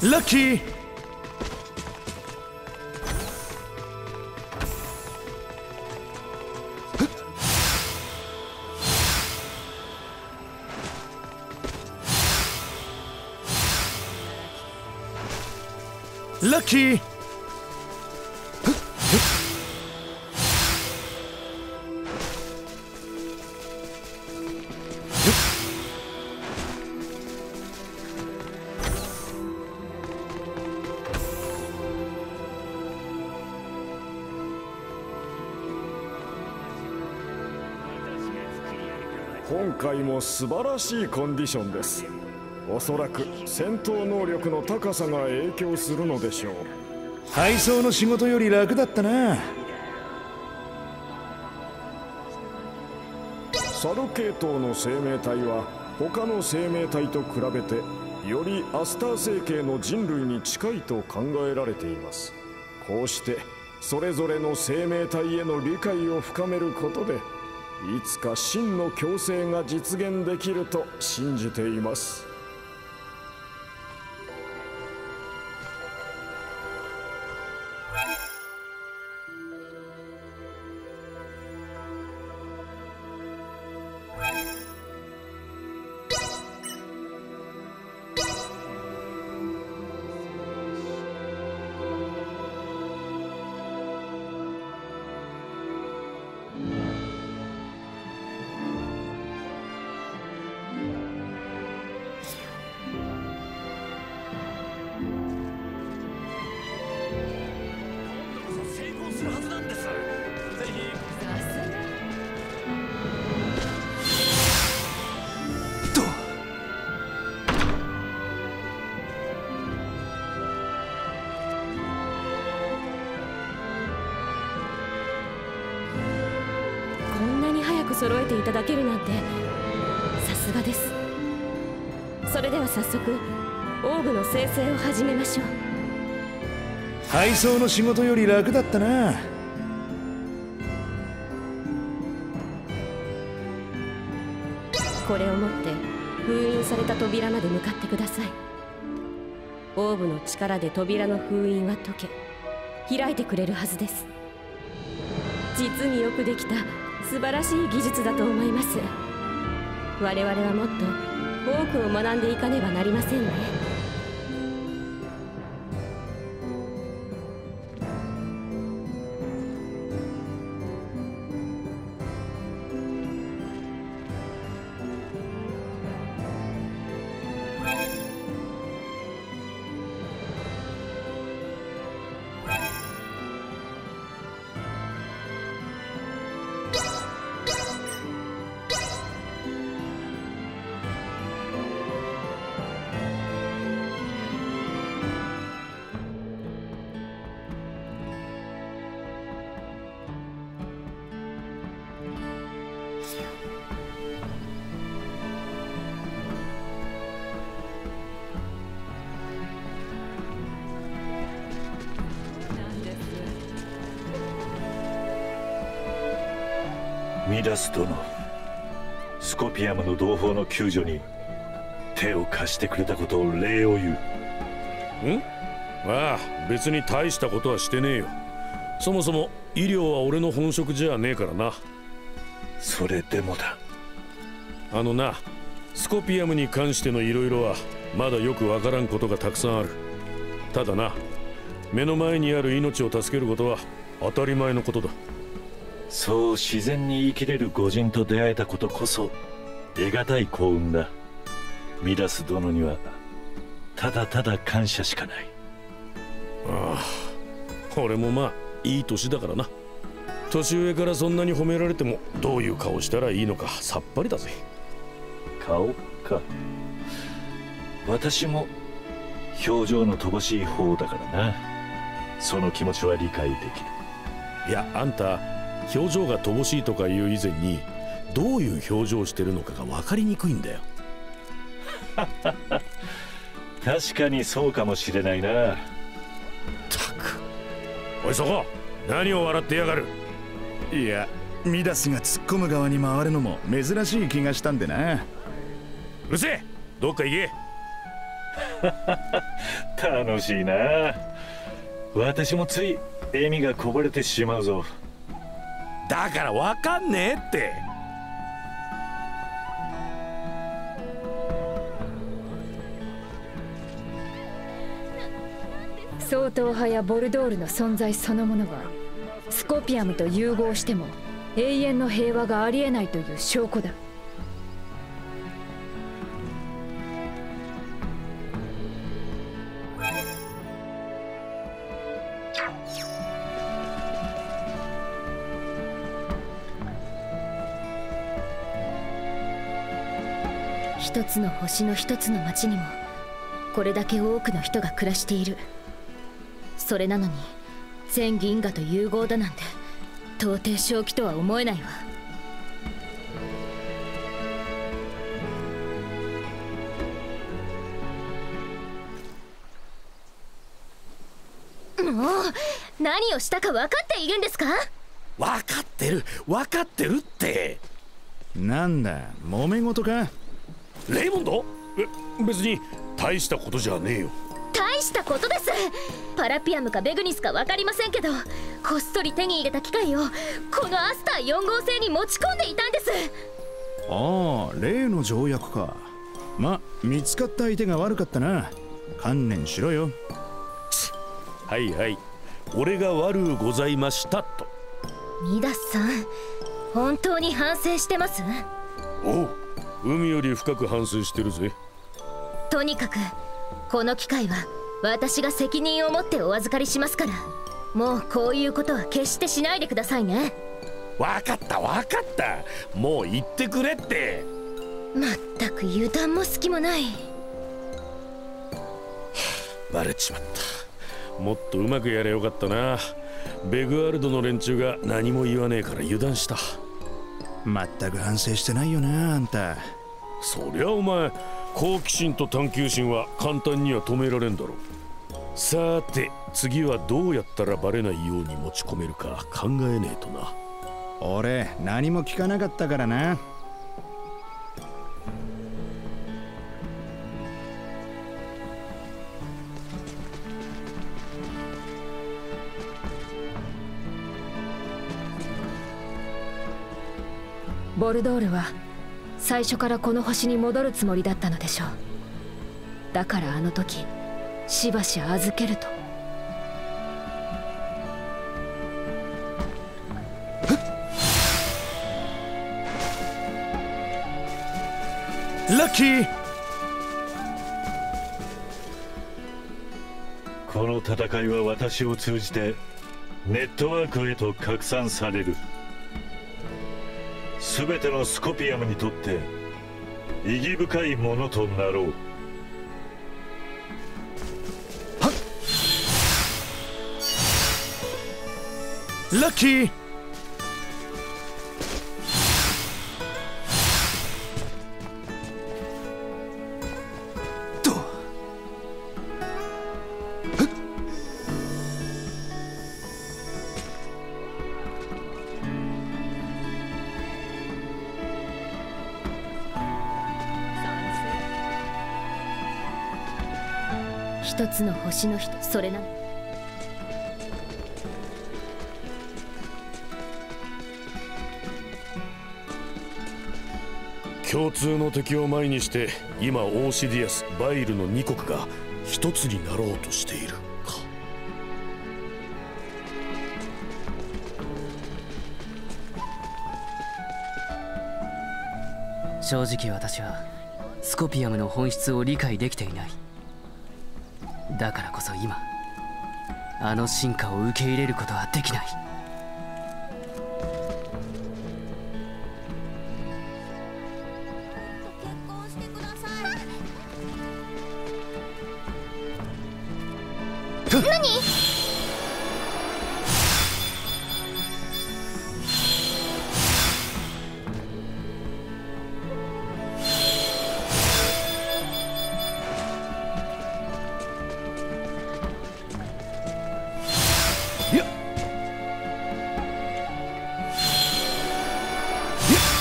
ラッキー。ラッキー。 今回も素晴らしいコンディションです。おそらく戦闘能力の高さが影響するのでしょう。 配送の仕事より楽だったな。 サル系統の生命体は他の生命体と比べてよりアスター星系の人類に近いと考えられています。こうしてそれぞれの生命体への理解を深めることで、いつか真の共生が実現できると信じています。 揃えていただけるなんてさすがです。それでは早速オーブの生成を始めましょう。 配送の仕事より楽だったな。 これを持って封印された扉まで向かってください。オーブの力で扉の封印は解け開いてくれるはずです。実によくできた素晴らしい技術だと思います。我々はもっと多くを学んでいかねばなりませんね。 ミダス殿、スコピアムの同胞の救助に手を貸してくれたことを礼を言う。 ん？ああ、別に大したことはしてねえよ。そもそも医療は俺の本職じゃねえからな。 それでもだ。 あのな、スコピアムに関しての色々はまだよくわからんことがたくさんある。ただな、目の前にある命を助けることは当たり前のことだ。 そう自然に生きれる御人と出会えたことこそ得難い幸運だ。ミダス殿にはただただ感謝しかない。 ああ、俺もまあいい年だからな。年上からそんなに褒められてもどういう顔したらいいのかさっぱりだぜ。 顔か。私も表情の乏しい方だからな。その気持ちは理解できる。 いや、あんた表情が乏しいとかいう以前にどういう表情をしてるのかが分かりにくいんだよ。 確かにそうかもしれないな。 ったく、おいそこ、何を笑ってやがる。 いや、ミダスが突っ込む側に回るのも珍しい気がしたんでな。 うるせえ、どっか行け。 楽しいな。私もつい笑みがこぼれてしまうぞ。 だからわかんねえって。 総統派やボルドールの存在そのものはスコピアムと融合しても永遠の平和がありえないという証拠だ。 一つの星の一つの町にもこれだけ多くの人が暮らしている。それなのに全銀河と融合だなんて到底正気とは思えないわ。もう何をしたか分かっているんですか？ 分かってる分かってるって。 なんだ揉め事か？ レイモンド？別に大したことじゃねえよ。 大したことです。パラピアムかベグニスか分かりませんけど、こっそり手に入れた機械をこのアスター4号星に持ち込んでいたんです。 ああ、例の条約か。ま、見つかった相手が悪かったな。観念しろよ。 はいはい、俺が悪うございましたと。 ミダスさん、本当に反省してます？ おう、海より深く反省してるぜ。 とにかくこの機会は私が責任を持ってお預かりしますから、もうこういうことは決してしないでくださいね。 分かった分かった、もう言ってくれって。 まったく油断も隙もない。 バレちまった。もっとうまくやれよかったな。ベグワルドの連中が何も言わねえから油断した。 まったく反省してないよなあんた。 そりゃお前、好奇心と探求心は簡単には止められんだろう。さて次はどうやったらバレないように持ち込めるか考えねえとな。 俺何も聞かなかったからな。 ボルドールは最初からこの星に戻るつもりだったのでしょう。だからあの時しばし預けると。 ラッキー。 この戦いは私を通じてネットワークへと拡散される。全てのスコピアムにとって意義深いものとなろう。 ラッキー。 一つの星の人、それなの。 共通の敵を前にして今オーシディアス、バイルの2国が一つになろうとしているか。 正直私はスコピアムの本質を理解できていない。だからこそ今あの進化を受け入れることはできない。 何？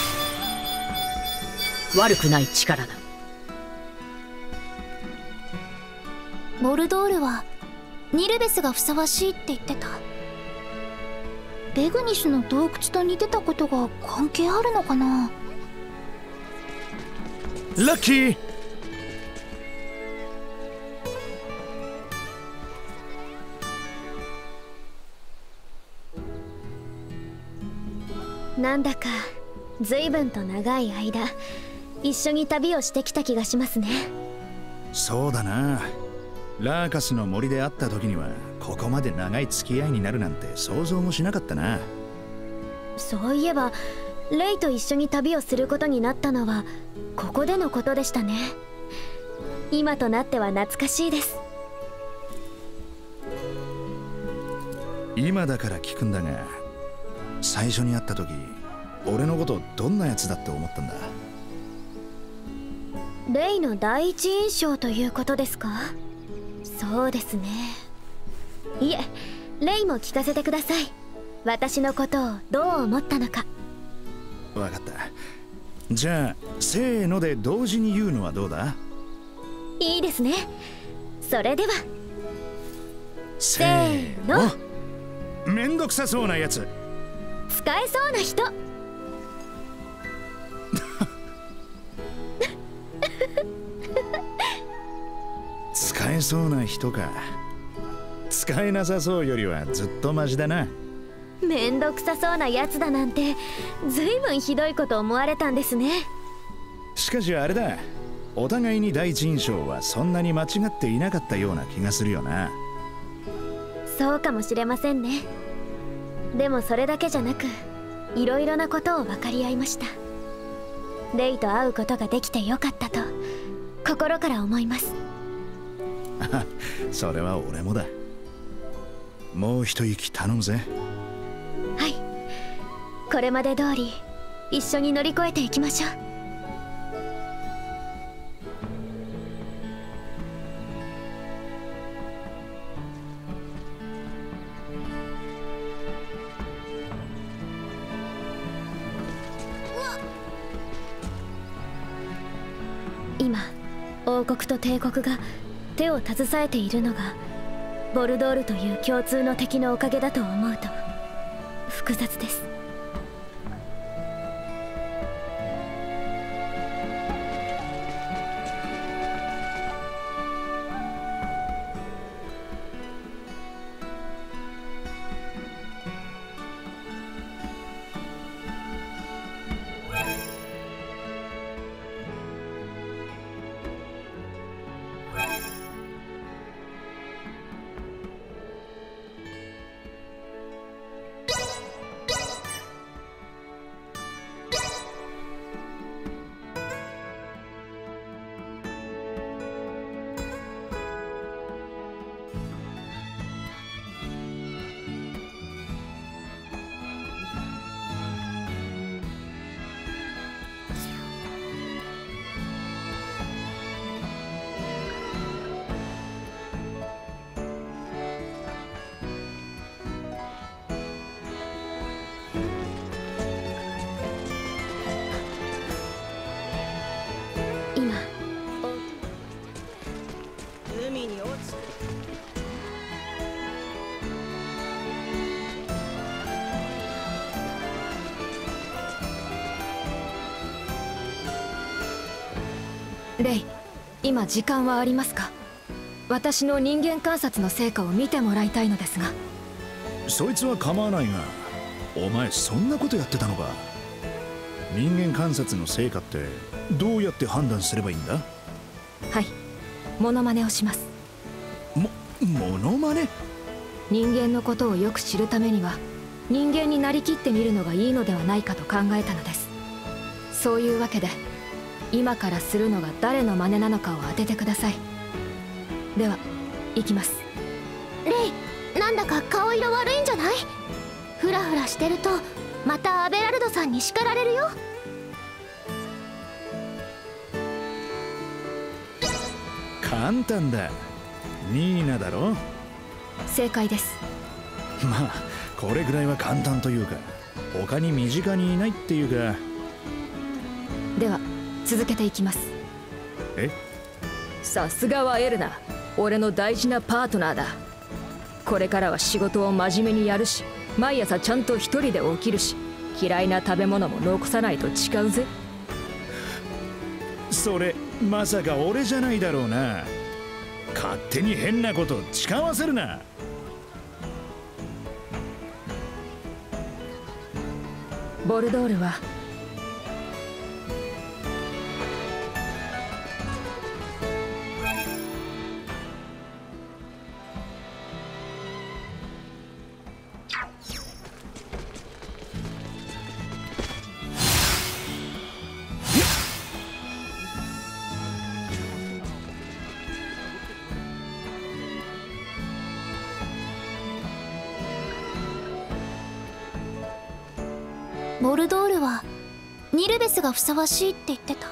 悪くない力だ。 ボルドールはニルベスがふさわしいって言ってた。ベグニスの洞窟と似てたことが関係あるのかな。 ラッキー。 なんだか随分と長い間一緒に旅をしてきた気がしますね。 そうだな。ラーカスの森で会った時にはここまで長い付き合いになるなんて想像もしなかったな。 そういえばレイと一緒に旅をすることになったのはここでのことでしたね。今となっては懐かしいです。 今だから聞くんだが、最初に会った時俺のことどんなやつだって思ったんだ？ レイの第一印象ということですか？そうですね。いえ、レイも聞かせてください。私のことをどう思ったのか。 わかった。じゃあせーので同時に言うのはどうだ？ いいですね。それではせーの。めんどくさそうなやつ。 使えそうな人。 使えそうな人か。使えなさそうよりはずっとマシだな。 めんどくさそうなやつだなんてずいぶんひどいこと思われたんですね。 しかしあれだ、お互いに第一印象はそんなに間違っていなかったような気がするよな。 そうかもしれませんね。でもそれだけじゃなくいろいろなことを分かり合いました。レイと会うことができてよかったと心から思います。 それは俺もだ。もう一息頼むぜ。 はい、これまで通り一緒に乗り越えていきましょう。今王国と帝国が手を携えているのがボルドールという共通の敵のおかげだと思うと複雑です。 レイ、今時間はありますか？私の人間観察の成果を見てもらいたいのですが。 そいつは構わないが、お前そんなことやってたのか。人間観察の成果ってどうやって判断すればいいんだ？ はい、モノマネをします。 モノマネ？ 人間のことをよく知るためには人間になりきってみるのがいいのではないかと考えたのです。そういうわけで今からするのが誰の真似なのかを当ててください。では行きます。 レイ、なんだか顔色悪いんじゃない？フラフラしてるとまたアベラルドさんに叱られるよ。 簡単だ。ニーナだろ。 正解です。 まあこれぐらいは簡単というか、他に身近にいないっていうか。 では続けていきます。 え？ さすがはエルナ。 俺の大事なパートナーだ。これからは仕事を真面目にやるし、毎朝ちゃんと一人で起きるし、嫌いな食べ物も残さないと誓うぜ。 それまさか俺じゃないだろうな。勝手に変なこと誓わせるな。 ボルドールはボルドールはニルベスがふさわしいって言ってた。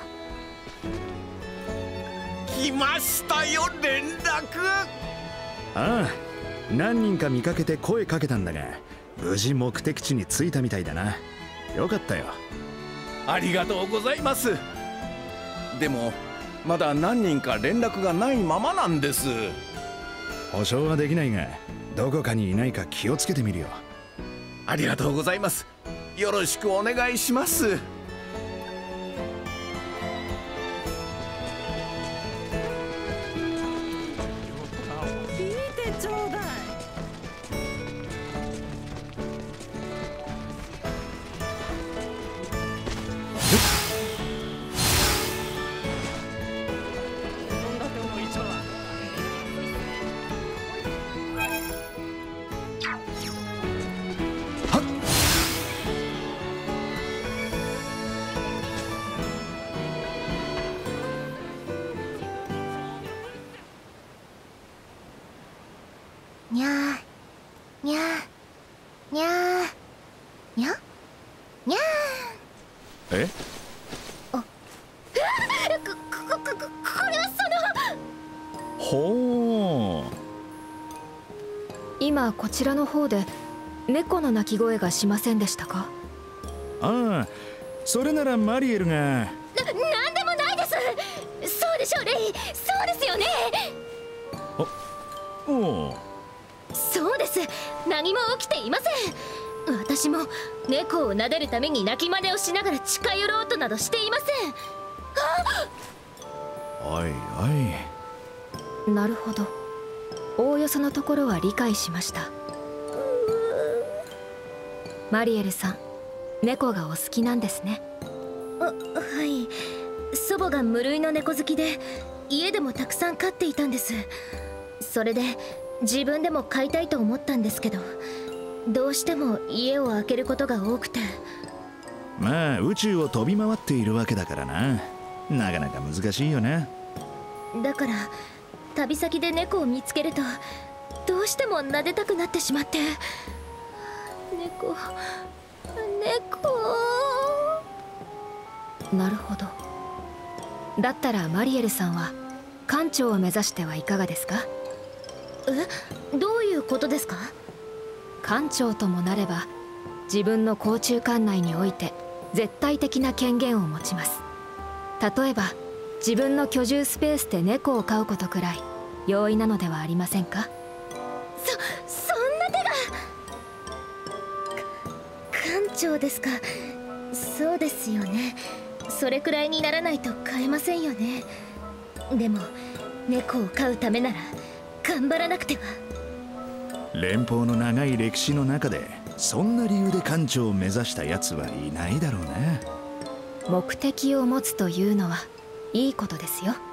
来ましたよ連絡。 ああ、何人か見かけて声かけたんだが、無事目的地に着いたみたいだな。よかったよ。 ありがとうございます。でもまだ何人か連絡がないままなんです。 保証はできないが、どこかにいないか気をつけてみるよ。 ありがとうございます。よろしくお願いします。 聞いてちょうだい。 にゃーにゃーにゃーにゃにゃー。 え？ これはほう。 今こちらの方で猫の鳴き声がしませんでしたか？ ああ、それならマリエルが。 なんでもないです。そうでしょうレイ。そうですよね。 おう。 そうです。何も起きていません。私も猫を撫でるために鳴き真似をしながら近寄ろうとなどしていません。 おいおい。 なるほど。おおよそのところは理解しました。マリエルさん、猫がお好きなんですね。 はい。祖母が無類の猫好きで、家でもたくさん飼っていたんです。それで自分でも飼いたいと思ったんですけど、どうしても家を空けることが多くて。 まあ宇宙を飛び回っているわけだからな、なかなか難しいよね。 だから旅先で猫を見つけるとどうしても撫でたくなってしまって。猫。 なるほど。だったらマリエルさんは艦長を目指してはいかがですか？ どういうことですか？ 艦長ともなれば自分の航中艦内において絶対的な権限を持ちます。例えば自分の居住スペースで猫を飼うことくらい容易なのではありませんか？ そんな手が。艦長ですか。そうですよね。それくらいにならないと飼えませんよね。でも猫を飼うためなら頑張らなくては。 連邦の長い歴史の中でそんな理由で艦長を目指したやつはいないだろうな。 目的を持つというのはいいことですよ。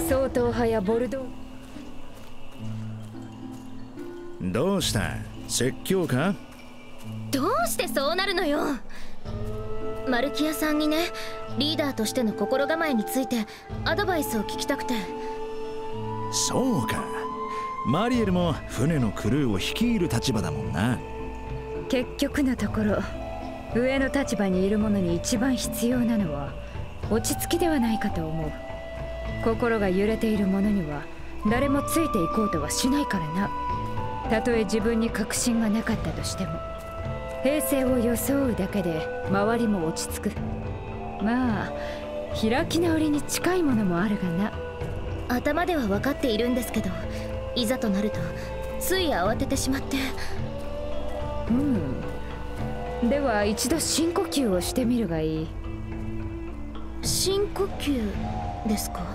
総統派やボルドー。 どうした？説教か？ どうしてそうなるのよ。マルキアさんにね、リーダーとしての心構えについてアドバイスを聞きたくて。 そうか、マリエルも船のクルーを率いる立場だもんな。 結局のところ上の立場にいる者に一番必要なのは落ち着きではないかと思う。心が揺れている者には誰もついていこうとはしないからな。たとえ自分に確信がなかったとしても、平静を装うだけで周りも落ち着く。まあ開き直りに近いものもあるがな。 頭では分かっているんですけど、いざとなるとつい慌ててしまって。 では一度深呼吸をしてみるがいい。 深呼吸ですか？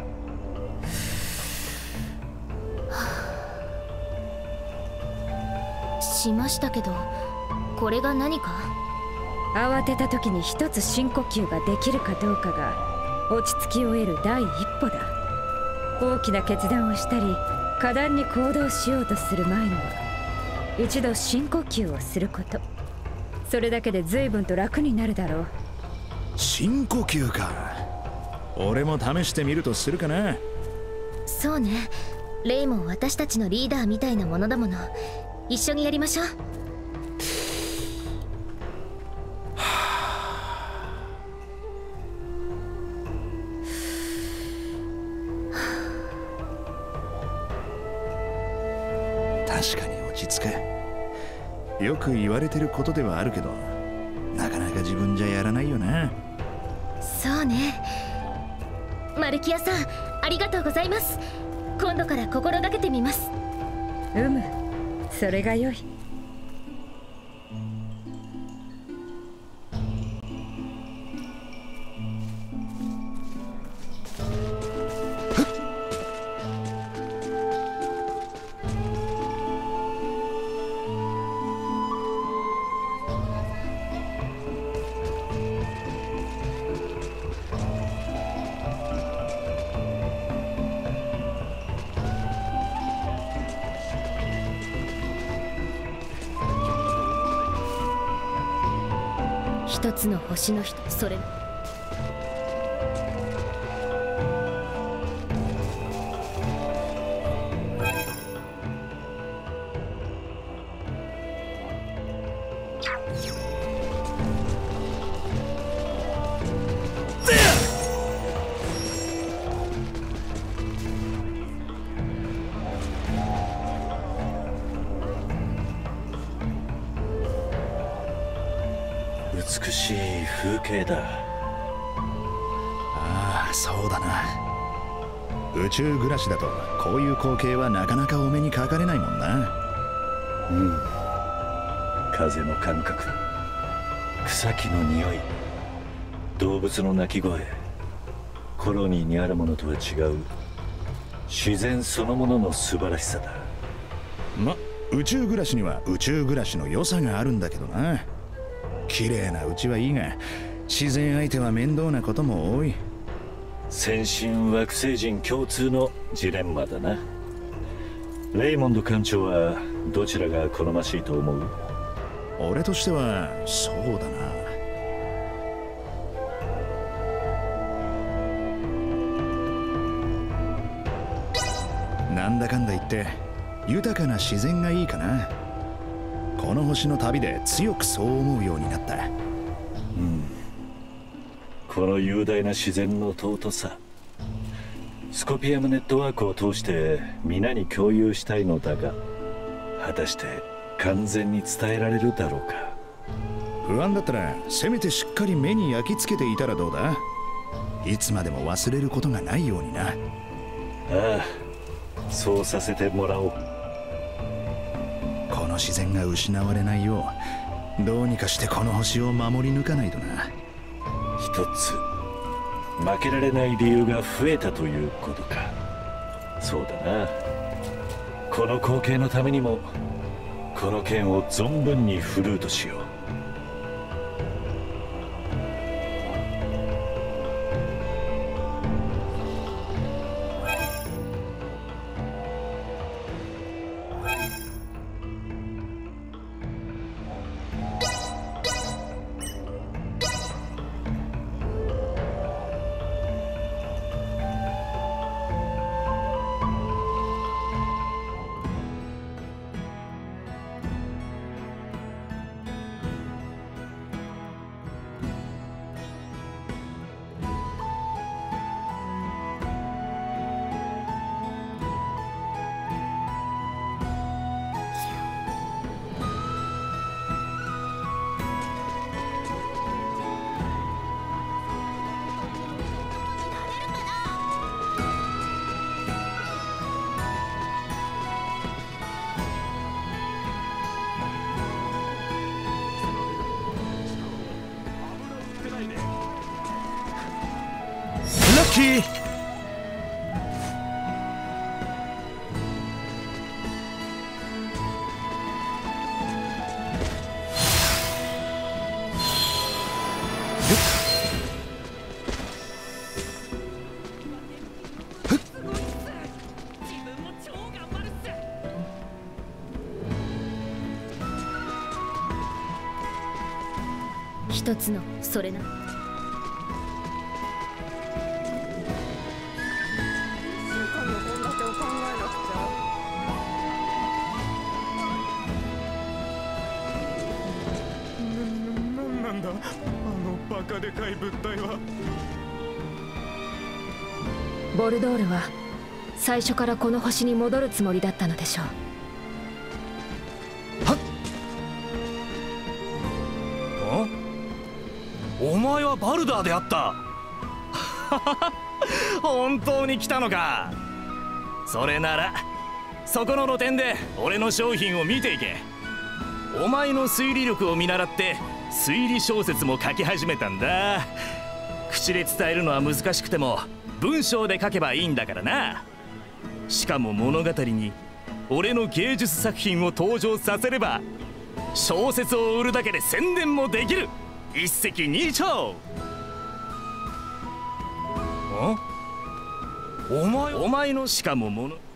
しましたけど、これが何か？ 慌てた時に一つ深呼吸ができるかどうかが落ち着きを得る第一歩だ。大きな決断をしたり果断に行動しようとする前には一度深呼吸をすること。それだけで随分と楽になるだろう。 深呼吸か。俺も試してみるとするかな。 そうね、レイも私たちのリーダーみたいなものだもの。一緒にやりましょう。 確かに落ち着く。よく言われてることではあるけど、なかなか自分じゃやらないよな。 そうね。マルキアさん、ありがとうございます。今度から心がけてみます。 それが良い。 一つの星の人、それ美しい風景だ。 ああ、そうだな。宇宙暮らしだとこういう光景はなかなかお目にかかれないもんな。 風の感覚、草木の匂い、動物の鳴き声、コロニーにあるものとは違う自然そのものの素晴らしさだ。 宇宙暮らしには宇宙暮らしの良さがあるんだけどな。綺麗なうちはいいが、自然相手は面倒なことも多い。 先進惑星人共通のジレンマだな。レイモンド艦長はどちらが好ましいと思う？ 俺としてはそうだな。なんだかんだ言って豊かな自然がいいかな。この星の旅で強くそう思うようになった。 この雄大な自然の尊さ、スコピアムネットワークを通して皆に共有したいのだが、果たして完全に伝えられるだろうか。 不安だったらせめてしっかり目に焼き付けていたらどうだ？いつまでも忘れることがないようにな。 ああ、そうさせてもらおう。 この自然が失われないよう、どうにかしてこの星を守り抜かないとな。 一つ負けられない理由が増えたということか。そうだな。この光景のためにもこの剣を存分に振るうとしよう。 き。 一つのそれな。 なんだあのバカでかい物体は。 ボルドールは最初からこの星に戻るつもりだったのでしょう。 お前はバルダーであった。本当に来たのか。それならそこの露店で俺の商品を見ていけ。お前の推理力を見習って推理小説も書き始めたんだ。口で伝えるのは難しくても文章で書けばいいんだからな。しかも物語に俺の芸術作品を登場させれば小説を売るだけで宣伝もできる。一石二鳥。お前のしかももの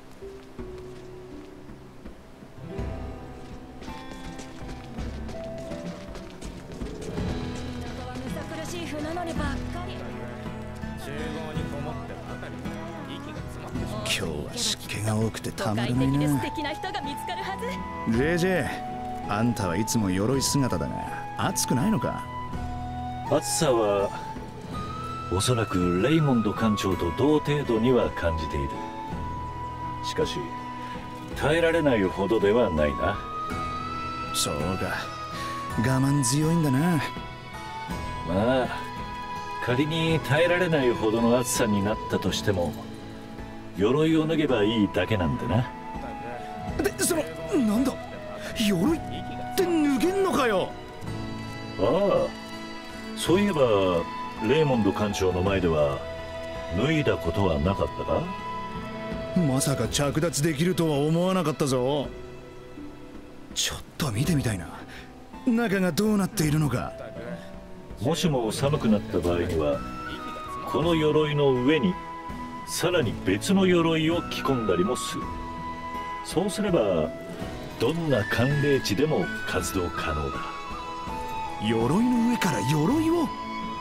今日は湿気が多くてたまらないな。 素敵な人が見つかるはず。 JJ、あんたはいつも鎧姿だが暑くないのか。 暑さはおそらくレイモンド艦長と同程度には感じている。しかし耐えられないほどではないな。 そうか、我慢強いんだな。 まあ仮に耐えられないほどの暑さになったとしても鎧を脱げばいいだけなんでな。 で、なんだ、鎧って脱げんのかよ。 ああ、そういえばレイモンド艦長の前では脱いだことはなかったか。 まさか着脱できるとは思わなかったぞ。ちょっと見てみたいな、中がどうなっているのか。 もしも寒くなった場合にはこの鎧の上にさらに別の鎧を着込んだりもする。そうすればどんな寒冷地でも活動可能だ。 鎧の上から鎧を。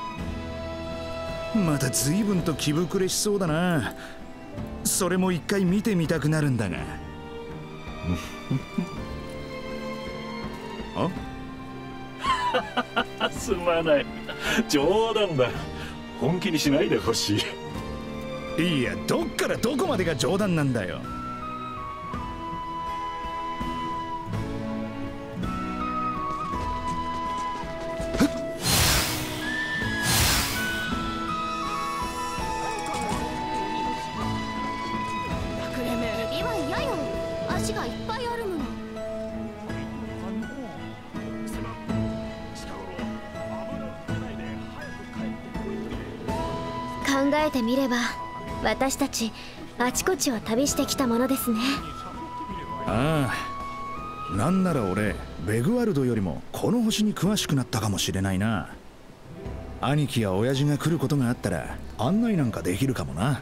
また随分と気膨れしそうだな。それも一回見てみたくなるんだが。 すまない、冗談だ。本気にしないでほしい。 いや、どっからどこまでが冗談なんだよ。 エビは嫌よ。足がいっぱいあるもの。考えてみれば私たちあちこちを旅してきたものですね。 ああ、なんなら俺ベグワルドよりもこの星に詳しくなったかもしれないな。兄貴や親父が来ることがあったら案内なんかできるかもな。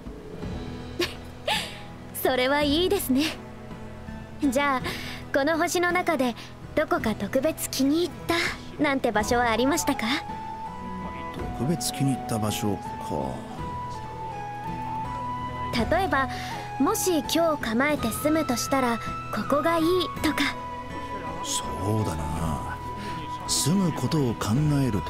それはいいですね。じゃあこの星の中でどこか特別気に入ったなんて場所はありましたか。 特別気に入った場所か。 例えばもし今日構えて住むとしたらここがいいとか。 そうだな、住むことを考えると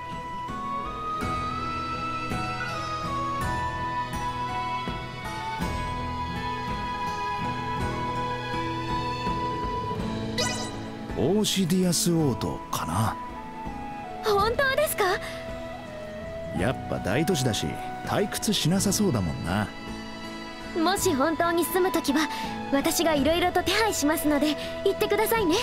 オーシディアスオートかな。 本当ですか。 やっぱ大都市だし退屈しなさそうだもんな。 もし本当に住むときは私がいろいろと手配しますので言ってくださいね。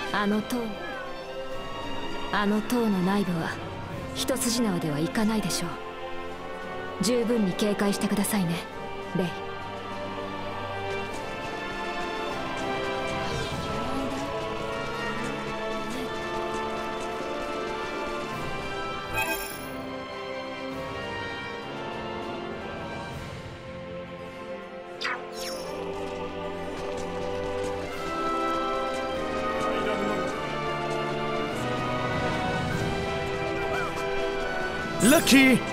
あの塔の内部は一筋縄ではいかないでしょう。十分に警戒してくださいね、レイ。 ラッキー。 都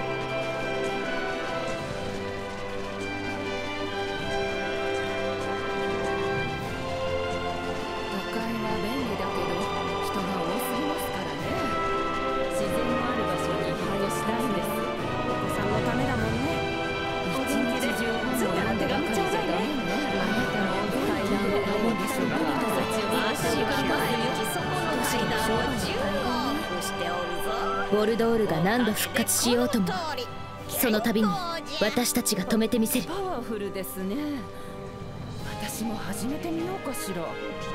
会は便利だけど人が多すぎますからね。自然のある場所に引っ越したいんです。お子さんのためだもんね。一日中本を読んでばかりじゃダメね。あなたの階段を上るでしょうか。足が前に行きそこの階段を10往復しておるぞ。 ウォルドールが何度復活しようとも、その度に私たちが止めてみせる。 パワフルですね。私も始めてみようかしら。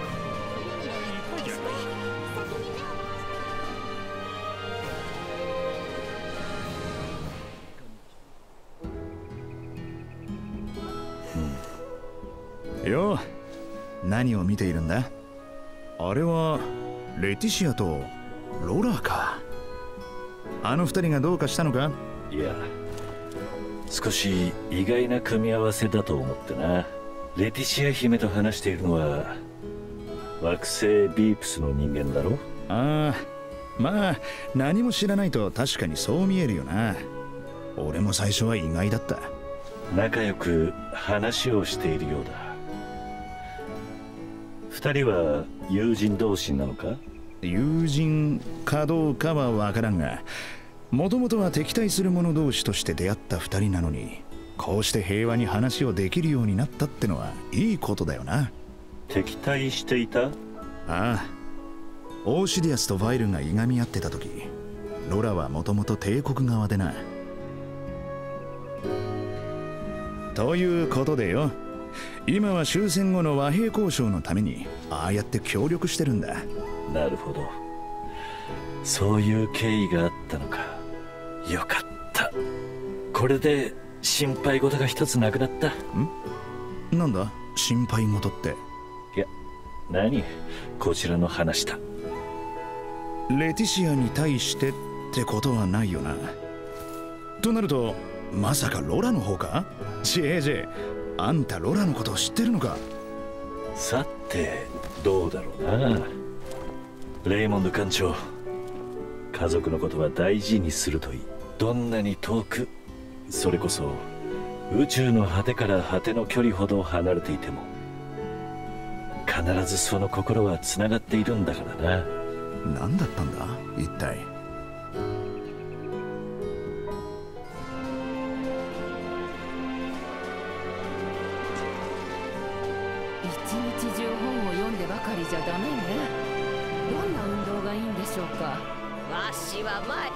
よう、何を見ているんだ？あれはレティシアとロラか。あの二人がどうかしたのか？ いや、少し意外な組み合わせだと思ってな。レティシア姫と話しているのは惑星ビープスの人間だろ。 ああ、まあ何も知らないと確かにそう見えるよな。俺も最初は意外だった。 仲良く話をしているようだ。二人は友人同士なのか？ 友人かどうかは分からんが、もともとは敵対する者同士として出会った二人なのに、こうして平和に話をできるようになったってのはいいことだよな。 敵対していた？ ああ、オーシディアスとヴァイルがいがみ合ってた時、ロラはもともと帝国側でな。ということでよ、今は終戦後の和平交渉のためにああやって協力してるんだ。 なるほど、そういう経緯があったのか。よかった。これで心配事が一つなくなった。 なんだ心配事って？ いや、何、こちらの話だ。 レティシアに対してってことはないよな。となるとまさかロラの方か？ JJ、 あんたロラのことを知ってるのか？ さてどうだろうな。レイモンド艦長、家族のことは大事にするといい。どんなに遠く、それこそ宇宙の果てから果ての距離ほど離れていても、必ずその心はつながっているんだからな。 何だったんだ一体？ 一日中本を読んでばかりじゃダメね。どんな運動がいいんでしょうか？わしは前。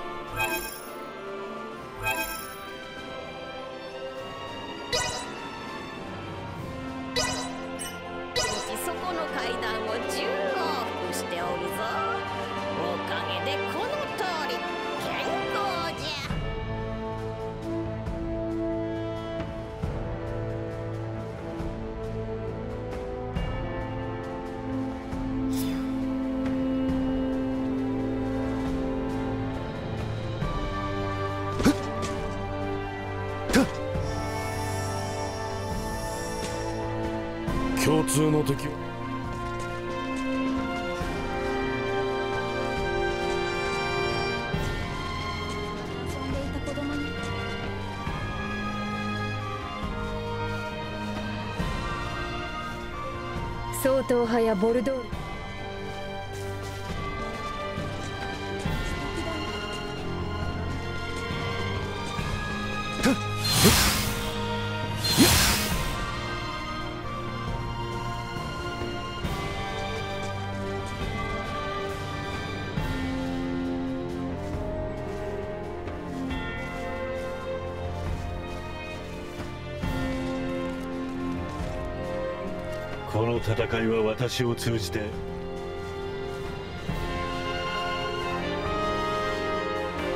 そこの階段を10往復しておるぞ。おかげでこの通り健康じゃ。 共通の敵は総統派やボルドール。 この戦いは私を通じて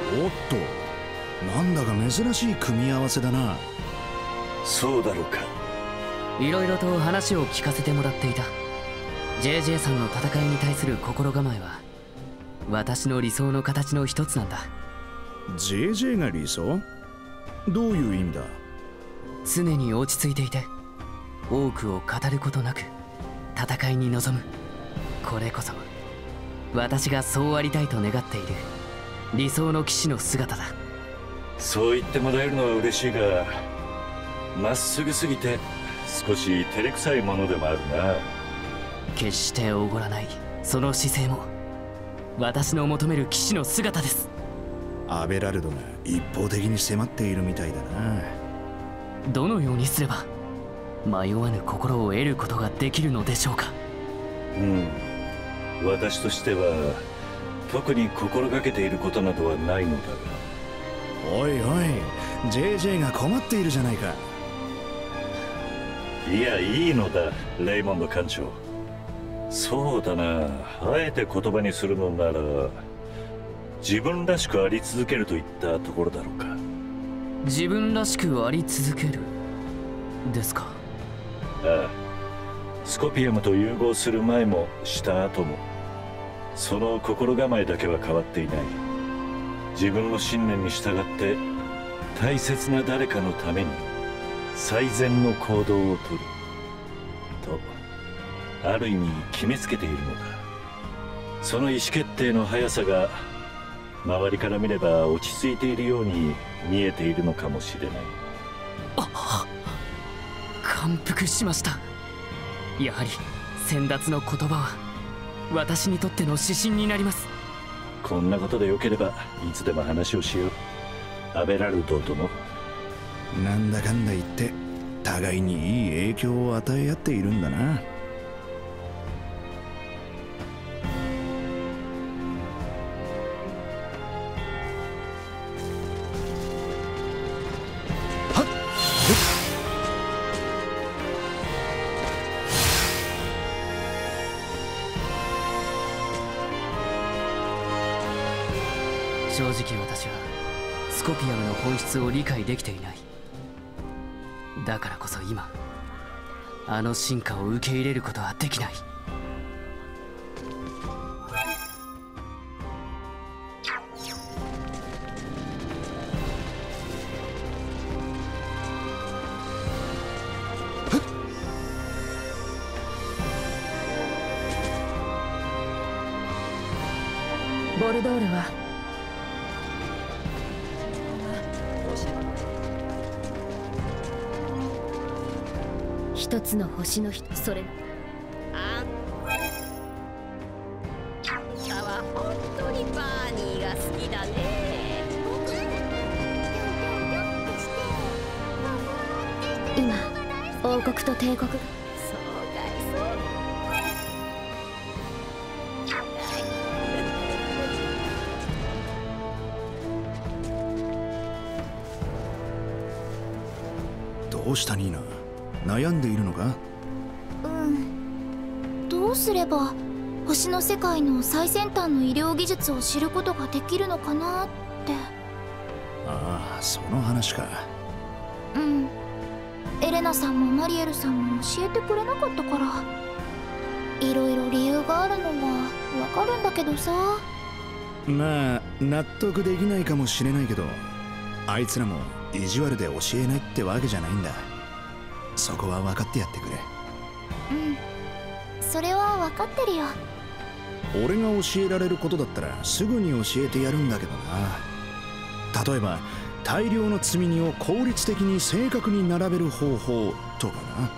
おっと、なんだか珍しい組み合わせだな。 そうだろうか。 いろいろと話を聞かせてもらっていた。 JJ さんの戦いに対する心構えは私の理想の形の一つなんだ。 JJ が理想？どういう意味だ？ 常に落ち着いていて多くを語ることなく戦いに臨む。これこそ私がそうありたいと願っている理想の騎士の姿だ。 そう言ってもらえるのは嬉しいが、まっすぐすぎて少し照れくさいものでもあるな。 決しておごらないその姿勢も私の求める騎士の姿です。 アベラルドが一方的に迫っているみたいだな。 どのようにすれば迷わぬ心を得ることができるのでしょうか。 私としては特に心がけていることなどはないのだが。 おいおい、 JJ が困っているじゃないか。 いや、いいのだレイモンド艦長。そうだな、あえて言葉にするのなら自分らしくあり続けるといったところだろうか。 自分らしくあり続けるですか。 ああ、スコピアムと融合する前もした後もその心構えだけは変わっていない。自分の信念に従って大切な誰かのために最善の行動をとると、ある意味決めつけているのだ。その意思決定の速さが周りから見れば落ち着いているように見えているのかもしれない。 感服しました。やはり先達の言葉は私にとっての指針になります。 こんなことでよければいつでも話をしよう、アベラルド殿。 なんだかんだ言って互いにいい影響を与え合っているんだな。 正直私はスコピアムの本質を理解できていない。だからこそ今あの進化を受け入れることはできない。 ボルドールは一つの星のそれあんたは本当にバーニーが好きだね。 今王国と帝国。 そうかい、そうどうしたニーナ、悩んでいるのか？ どうすれば星の世界の最先端の医療技術を知ることができるのかなって。 ああ、その話か。 エレナさんもマリエルさんも教えてくれなかったから、いろいろ理由があるのはわかるんだけどさ。 まあ納得できないかもしれないけど、あいつらも意地悪で教えないってわけじゃないんだ。そこは分かってやってくれ。 それは分かってるよ。 俺が教えられることだったらすぐに教えてやるんだけどな。例えば大量の積み荷を効率的に正確に並べる方法とかな。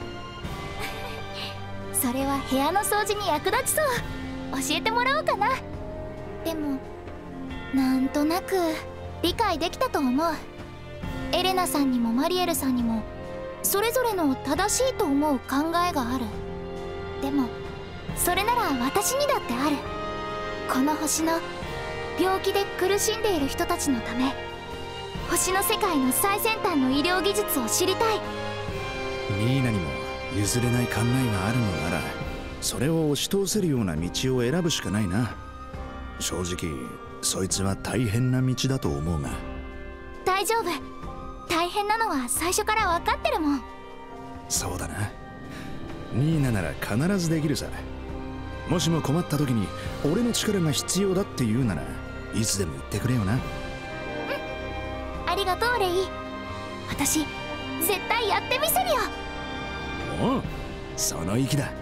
それは部屋の掃除に役立ちそう。教えてもらおうかな。でもなんとなく理解できたと思う。エレナさんにもマリエルさんにもそれぞれの正しいと思う考えがある。でもそれなら私にだってある。この星の病気で苦しんでいる人たちのため、星の世界の最先端の医療技術を知りたい。 ニーナにも譲れない考えがあるのなら、それを押し通せるような道を選ぶしかないな。正直そいつは大変な道だと思うが。 大丈夫。大変なのは最初から分かってるもん。 そうだな。ニーナなら必ずできるさ。もしも困った時に俺の力が必要だって言うならいつでも言ってくれよな。 ありがとうレイ。私絶対やってみせるよ。 おう、その意気だ。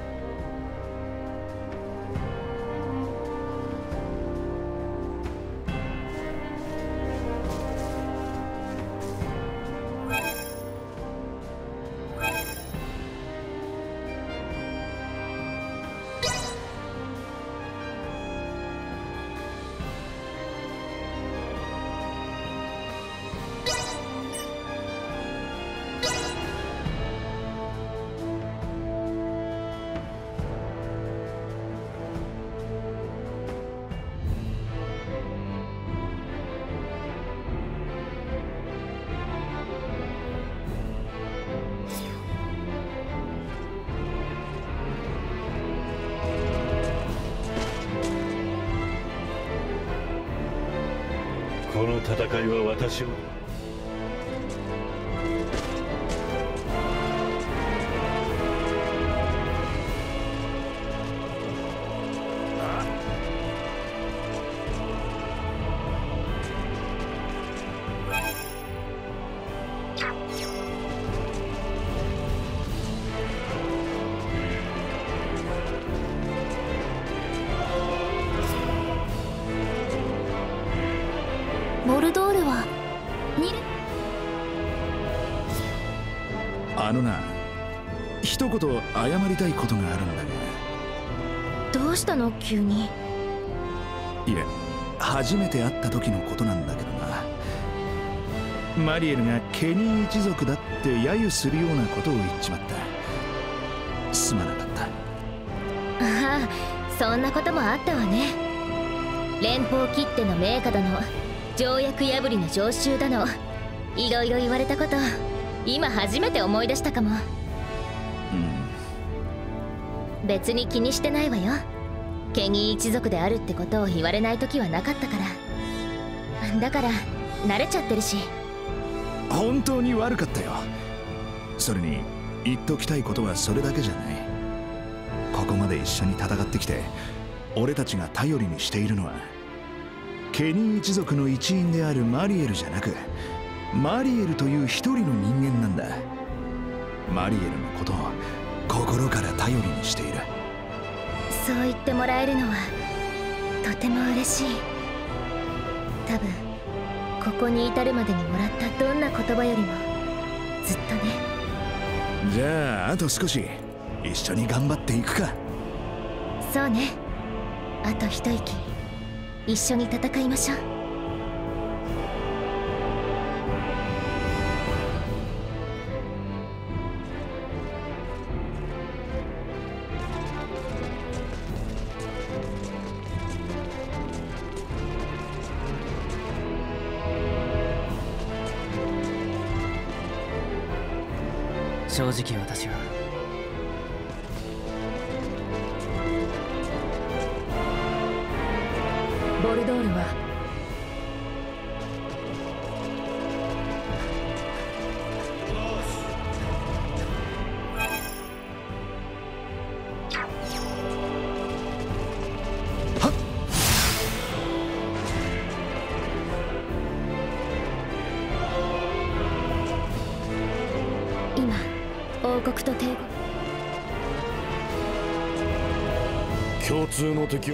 この戦いは私を。 ボルドールはあのな、一言謝りたいことがあるんだが。 どうしたの急に。 いや、初めて会った時のことなんだけどな。マリエルがケニー一族だって揶揄するようなことを言っちまった。すまなかった。 ああ、そんなこともあったわね。連邦きっての名家だの、条約破りの常習だの、いろいろ言われたこと今初めて思い出したかも。別に気にしてないわよ。ケニー一族であるってことを言われない時はなかったから。だから慣れちゃってるし。 本当に悪かったよ。それに言っときたいことはそれだけじゃない。ここまで一緒に戦ってきて俺たちが頼りにしているのはケニー一族の一員であるマリエルじゃなく、マリエルという一人の人間なんだ。マリエルのことを心から頼りにしている。 そう言ってもらえるのはとても嬉しい。多分ここに至るまでにもらったどんな言葉よりもずっとね。 じゃああと少し一緒に頑張っていくか。 そうね。あと一息一緒に戦いましょう。 正直私はボルドールは今王国と帝国共通の敵を。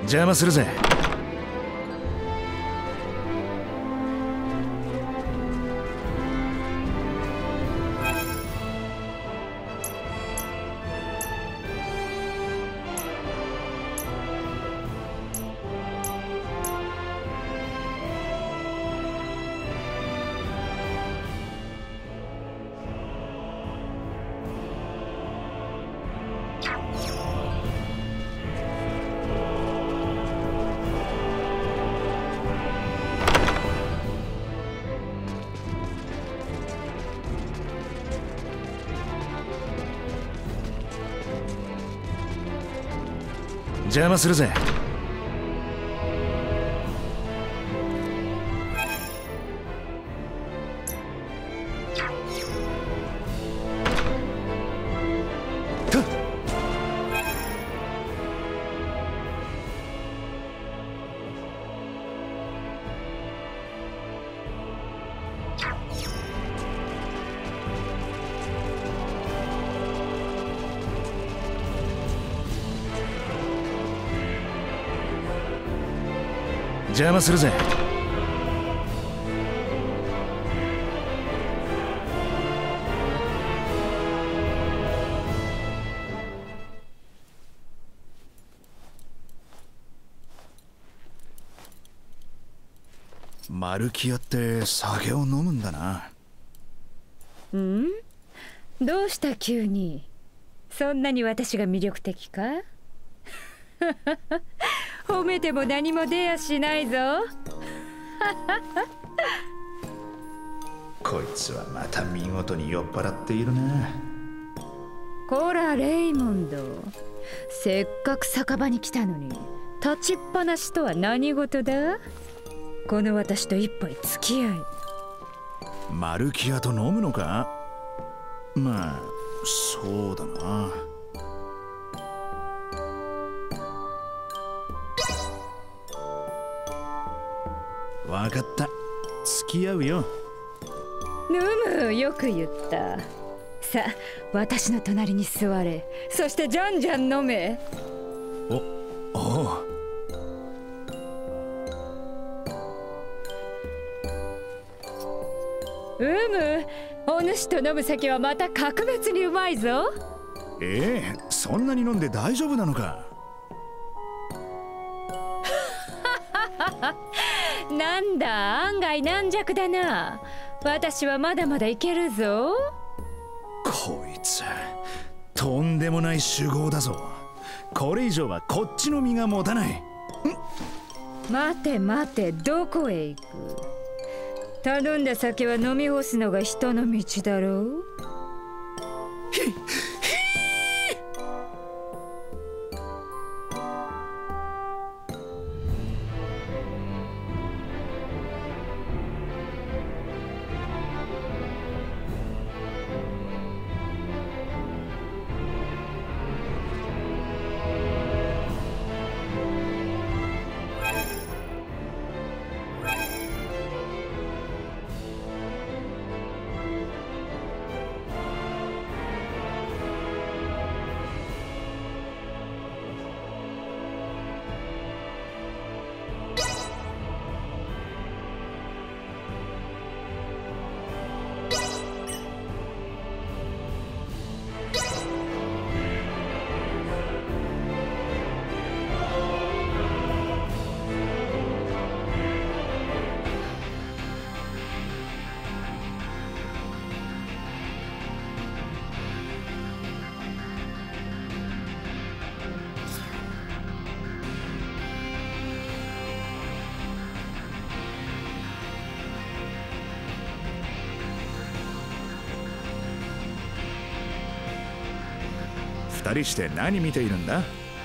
邪魔するぜ。邪魔するぜ。邪魔するぜ。マルキアって酒を飲むんだな。 どうした急に。そんなに私が魅力的か？褒めても何も出やしないぞ。 こいつはまた見事に酔っ払っているな。 こらレイモンド、せっかく酒場に来たのに立ちっぱなしとは何事だ？この私と一杯付き合い。 マルキアと飲むのか？まあそうだな。わかった、付き合うよ。 飲む、よく言った。さあ私の隣に座れ、そしてじゃんじゃん飲め。 おお主と飲む酒はまた格別にうまいぞ。 そんなに飲んで大丈夫なのか？ なんだ、案外軟弱だな。私はまだまだいけるぞ。 こいつとんでもない酒豪だぞ。これ以上はこっちの身が持たない。 待て待て、どこへ行く？頼んだ酒は飲み干すのが人の道だろう。 二人して何見ているんだ？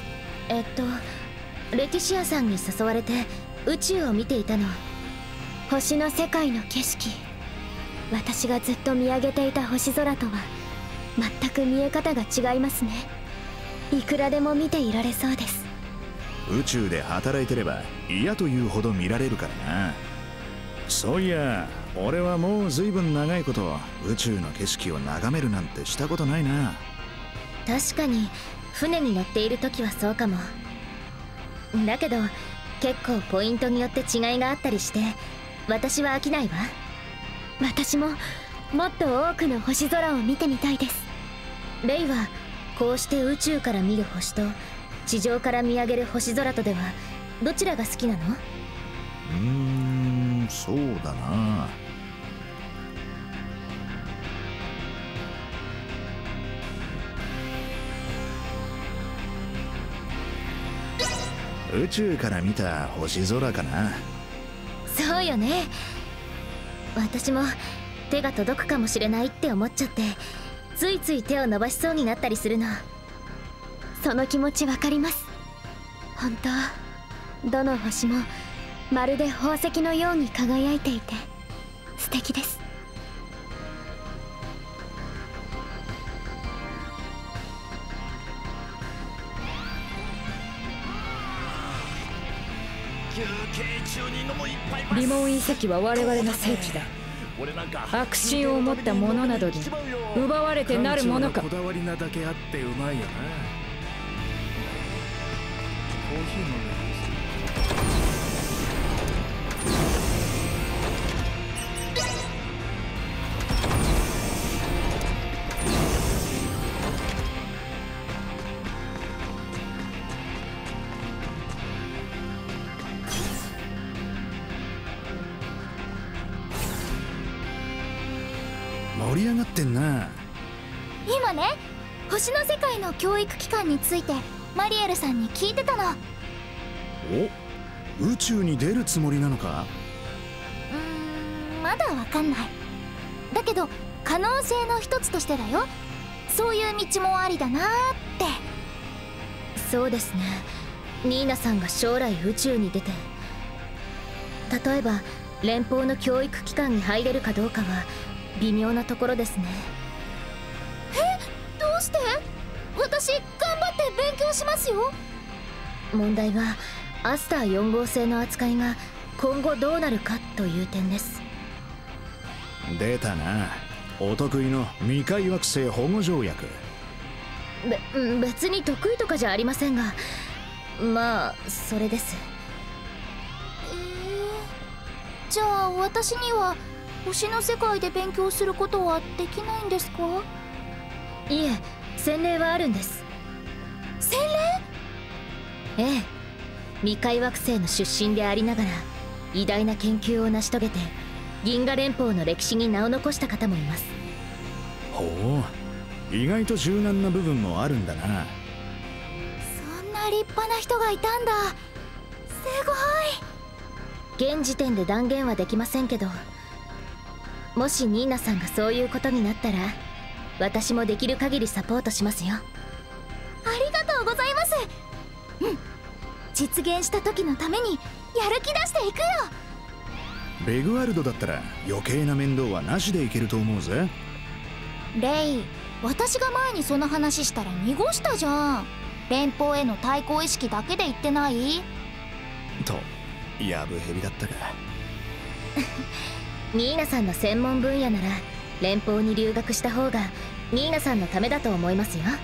レティシアさんに誘われて宇宙を見ていたの。星の世界の景色、私がずっと見上げていた星空とは全く見え方が違いますね。いくらでも見ていられそうです。 宇宙で働いてれば嫌というほど見られるからな。そういや俺はもうずいぶん長いこと宇宙の景色を眺めるなんてしたことないな。 確かに船に乗っている時はそうかも。 だけど結構ポイントによって違いがあったりして私は飽きないわ。 私ももっと多くの星空を見てみたいです。 レイはこうして宇宙から見る星と地上から見上げる星空とではどちらが好きなの？ そうだな。宇宙から見た星空かな。 そうよね。私も手が届くかもしれないって思っちゃってついつい手を伸ばしそうになったりするの。 その気持ちわかります。本当どの星もまるで宝石のように輝いていて素敵です。 リモン隕石は我々の聖地だ。悪心を持った者などに奪われてなるものか。 こだわりなだけあってうまいよな。コーヒー飲んで盛り上がってんな。 今ね、星の世界の教育機関についてマリエルさんに聞いてたの。 お、宇宙に出るつもりなのか？ まだわかんない。だけど可能性の一つとしてだよ。そういう道もありだなーって。 そうですね。ニーナさんが将来宇宙に出て、例えば連邦の教育機関に入れるかどうかは微妙なところですね。 どうして？私頑張って勉強しますよ。 問題はアスター4号星の扱いが今後どうなるかという点です。 出たな、お得意の未開惑星保護条約。 別に得意とかじゃありませんが、まあそれです。 じゃあ私には星の世界で勉強することはできないんですか？ いえ、洗礼はあるんです。 洗礼？ええ、未開惑星の出身でありながら偉大な研究を成し遂げて銀河連邦の歴史に名を残した方もいます。 ほう、意外と柔軟な部分もあるんだな。 そんな立派な人がいたんだ。すごい。 現時点で断言はできませんけど、もしニーナさんがそういうことになったら私もできる限りサポートしますよ。 ありがとうございます。実現した時のためにやる気出していくよ。 ベグワルドだったら余計な面倒はなしでいけると思うぜ。 レイ、私が前にその話したら濁したじゃん。連邦への対抗意識だけで言ってない？ とやぶへびだったか。 ニーナさんの専門分野なら連邦に留学した方がニーナさんのためだと思いますよ。 なんか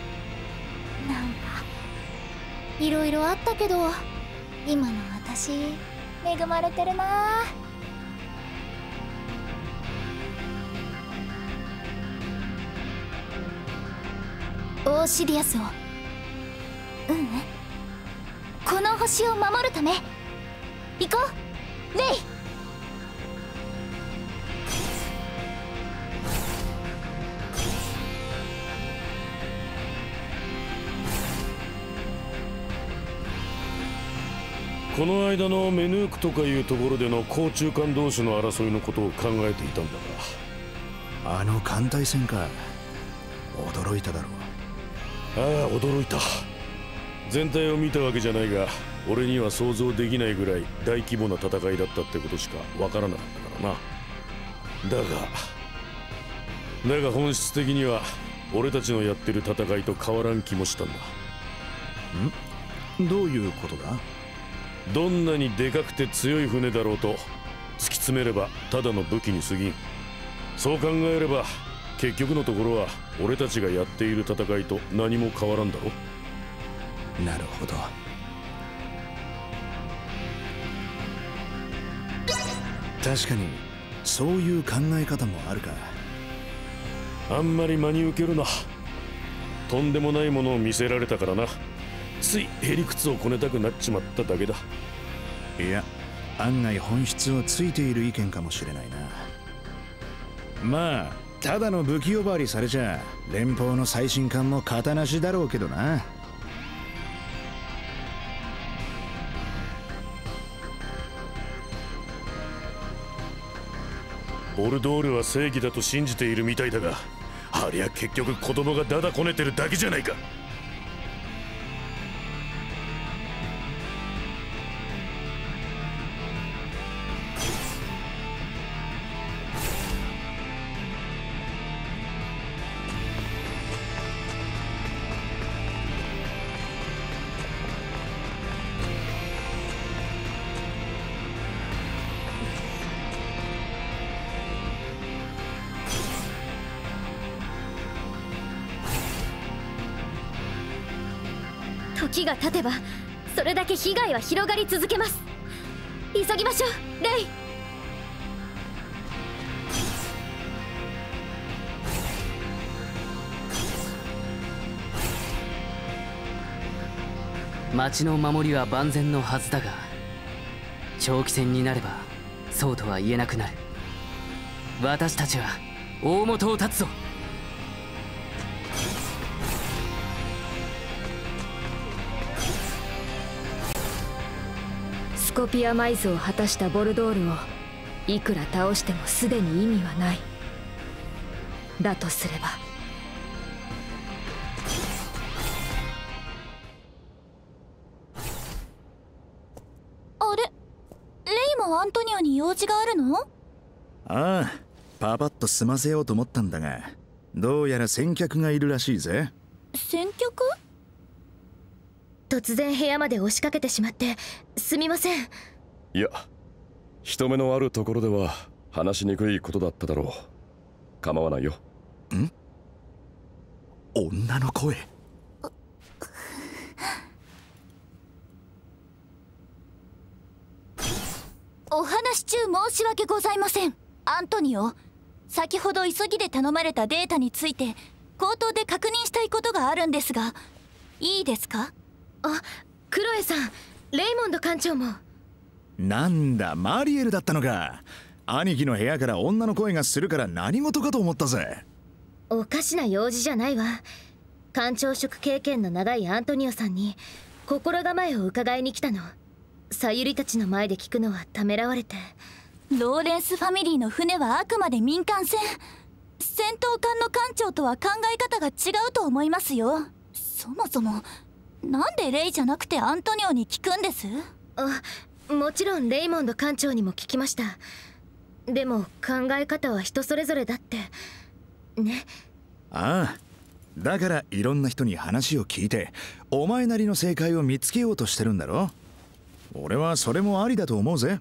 いろいろあったけど今の私恵まれてるな。オーシディアスを、この星を守るため行こう、レイ。 この間のメヌークとかいうところでの甲虫間同士の争いのことを考えていたんだが、あの艦隊戦か。驚いただろう。ああ、驚いた。全体を見たわけじゃないが俺には想像できないぐらい大規模な戦いだったってことしかわからなかったからな。だが本質的には俺たちのやってる戦いと変わらん気もしたんだ。 どういうことだ？ どんなにでかくて強い船だろうと突き詰めればただの武器に過ぎん。そう考えれば結局のところは俺たちがやっている戦いと何も変わらんだろ。 なるほど。 確かにそういう考え方もあるか。 あんまり真に受けるな。とんでもないものを見せられたからな。ついへりくつをこねたくなっちまっただけだ。 いや、案外本質をついている意見かもしれないな。まあただの武器呼ばわりされちゃ連邦の最新艦も型なしだろうけどな。 ボルドールは正義だと信じているみたいだが、ありゃ結局子供がダダこねてるだけじゃないか。 時が経てばそれだけ被害は広がり続けます。急ぎましょう、レイ。 町の守りは万全のはずだが、長期戦になればそうとは言えなくなる。私たちは大元を断つぞ。 スコピアマイズを果たしたボルドールをいくら倒してもすでに意味はない。だとすればあれ、レイもアントニオに用事があるの？ ああ、パパッと済ませようと思ったんだが、どうやら先客がいるらしいぜ。 先客？ 突然部屋まで押しかけてしまってすみません。 いや、人目のあるところでは話しにくいことだっただろう。構わないよ。 ん？女の声。 お話中申し訳ございません。アントニオ、先ほど急ぎで頼まれたデータについて口頭で確認したいことがあるんですが、いいですか？ あ、クロエさん、レイモンド艦長も。 なんだ、マリエルだったのか。兄貴の部屋から女の声がするから何事かと思ったぜ。 おかしな用事じゃないわ。艦長職経験の長いアントニオさんに心構えを伺いに来たの。さゆりたちの前で聞くのはためらわれて。 ローレンスファミリーの船はあくまで民間船。戦闘艦の艦長とは考え方が違うと思いますよ。そもそもなんでレイじゃなくてアントニオに聞くんです？ あ、もちろんレイモンド艦長にも聞きました。でも考え方は人それぞれだってね。 ああ、だからいろんな人に話を聞いてお前なりの正解を見つけようとしてるんだろ。俺はそれもありだと思うぜ。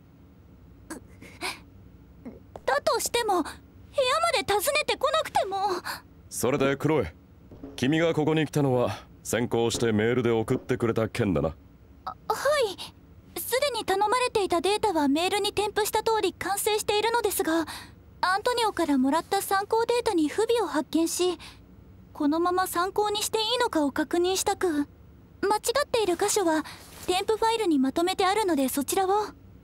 だとしても部屋まで訪ねてこなくても。 それでクロエ、君がここに来たのは先行してメールで送ってくれた件だな。 はい、すでに頼まれていたデータはメールに添付した通り完成しているのですが、アントニオからもらった参考データに不備を発見し、このまま参考にしていいのかを確認したく、間違っている箇所は添付ファイルにまとめてあるのでそちらを。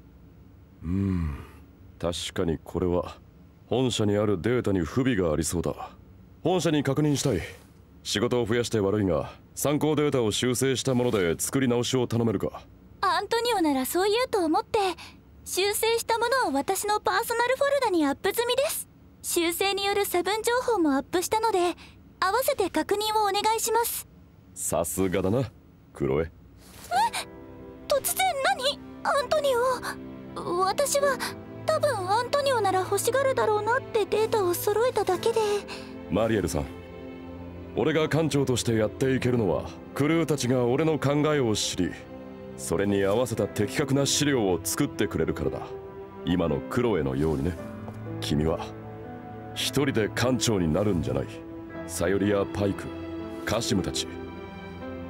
確かにこれは本社にあるデータに不備がありそうだ。本社に確認したい。仕事を増やして悪いが、参考データを修正したもので作り直しを頼めるか？ アントニオならそう言うと思って修正したものを私のパーソナルフォルダにアップ済みです。修正による差分情報もアップしたので合わせて確認をお願いします。 さすがだな、クロエ。 突然何？アントニオ。私は多分アントニオなら欲しがるだろうなってデータを揃えただけで。 マリエルさん、俺が艦長としてやっていけるのはクルーたちが俺の考えを知り、それに合わせた的確な資料を作ってくれるからだ。今のクロエのようにね。君は一人で艦長になるんじゃない。サヨリやパイク、カシムたち、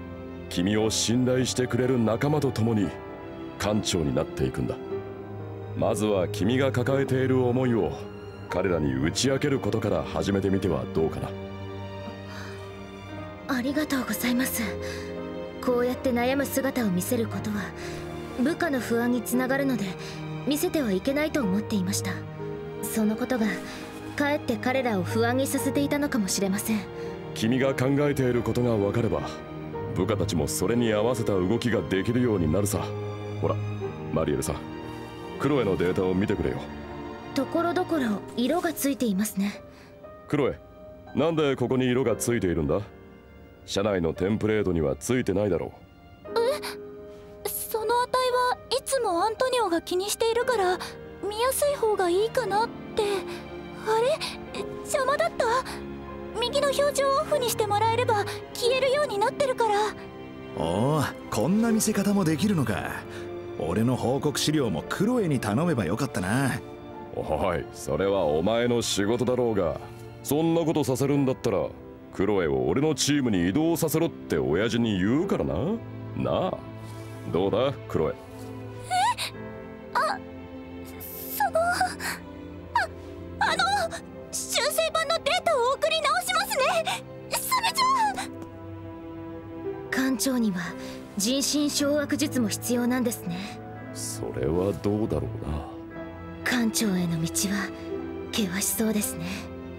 君を信頼してくれる仲間と共に艦長になっていくんだ。 まずは君が抱えている思いを彼らに打ち明けることから始めてみてはどうかな。 ありがとうございます。こうやって悩む姿を見せることは部下の不安につながるので見せてはいけないと思っていました。そのことがかえって彼らを不安にさせていたのかもしれません。 君が考えていることが分かれば部下たちもそれに合わせた動きができるようになるさ。ほらマリエルさん、クロエのデータを見てくれよ。 ところどころ色がついていますね。 クロエ、なんでここに色がついているんだ？社内のテンプレートにはついてないだろう。 その値はいつもアントニオが気にしているから見やすい方がいいかなって。あれ、邪魔だった？右の表示をオフにしてもらえれば消えるようになってるから。 おお、こんな見せ方もできるのか。俺の報告資料もクロエに頼めばよかったな。 おい、それはお前の仕事だろうが、そんなことさせるんだったらクロエを俺のチームに移動させろって親父に言うからな。なあ、どうだクロエ。 修正版のデータを送り直しますね。それじゃあ艦長には人心掌握術も必要なんですね。 それはどうだろうな。 艦長への道は険しそうですね。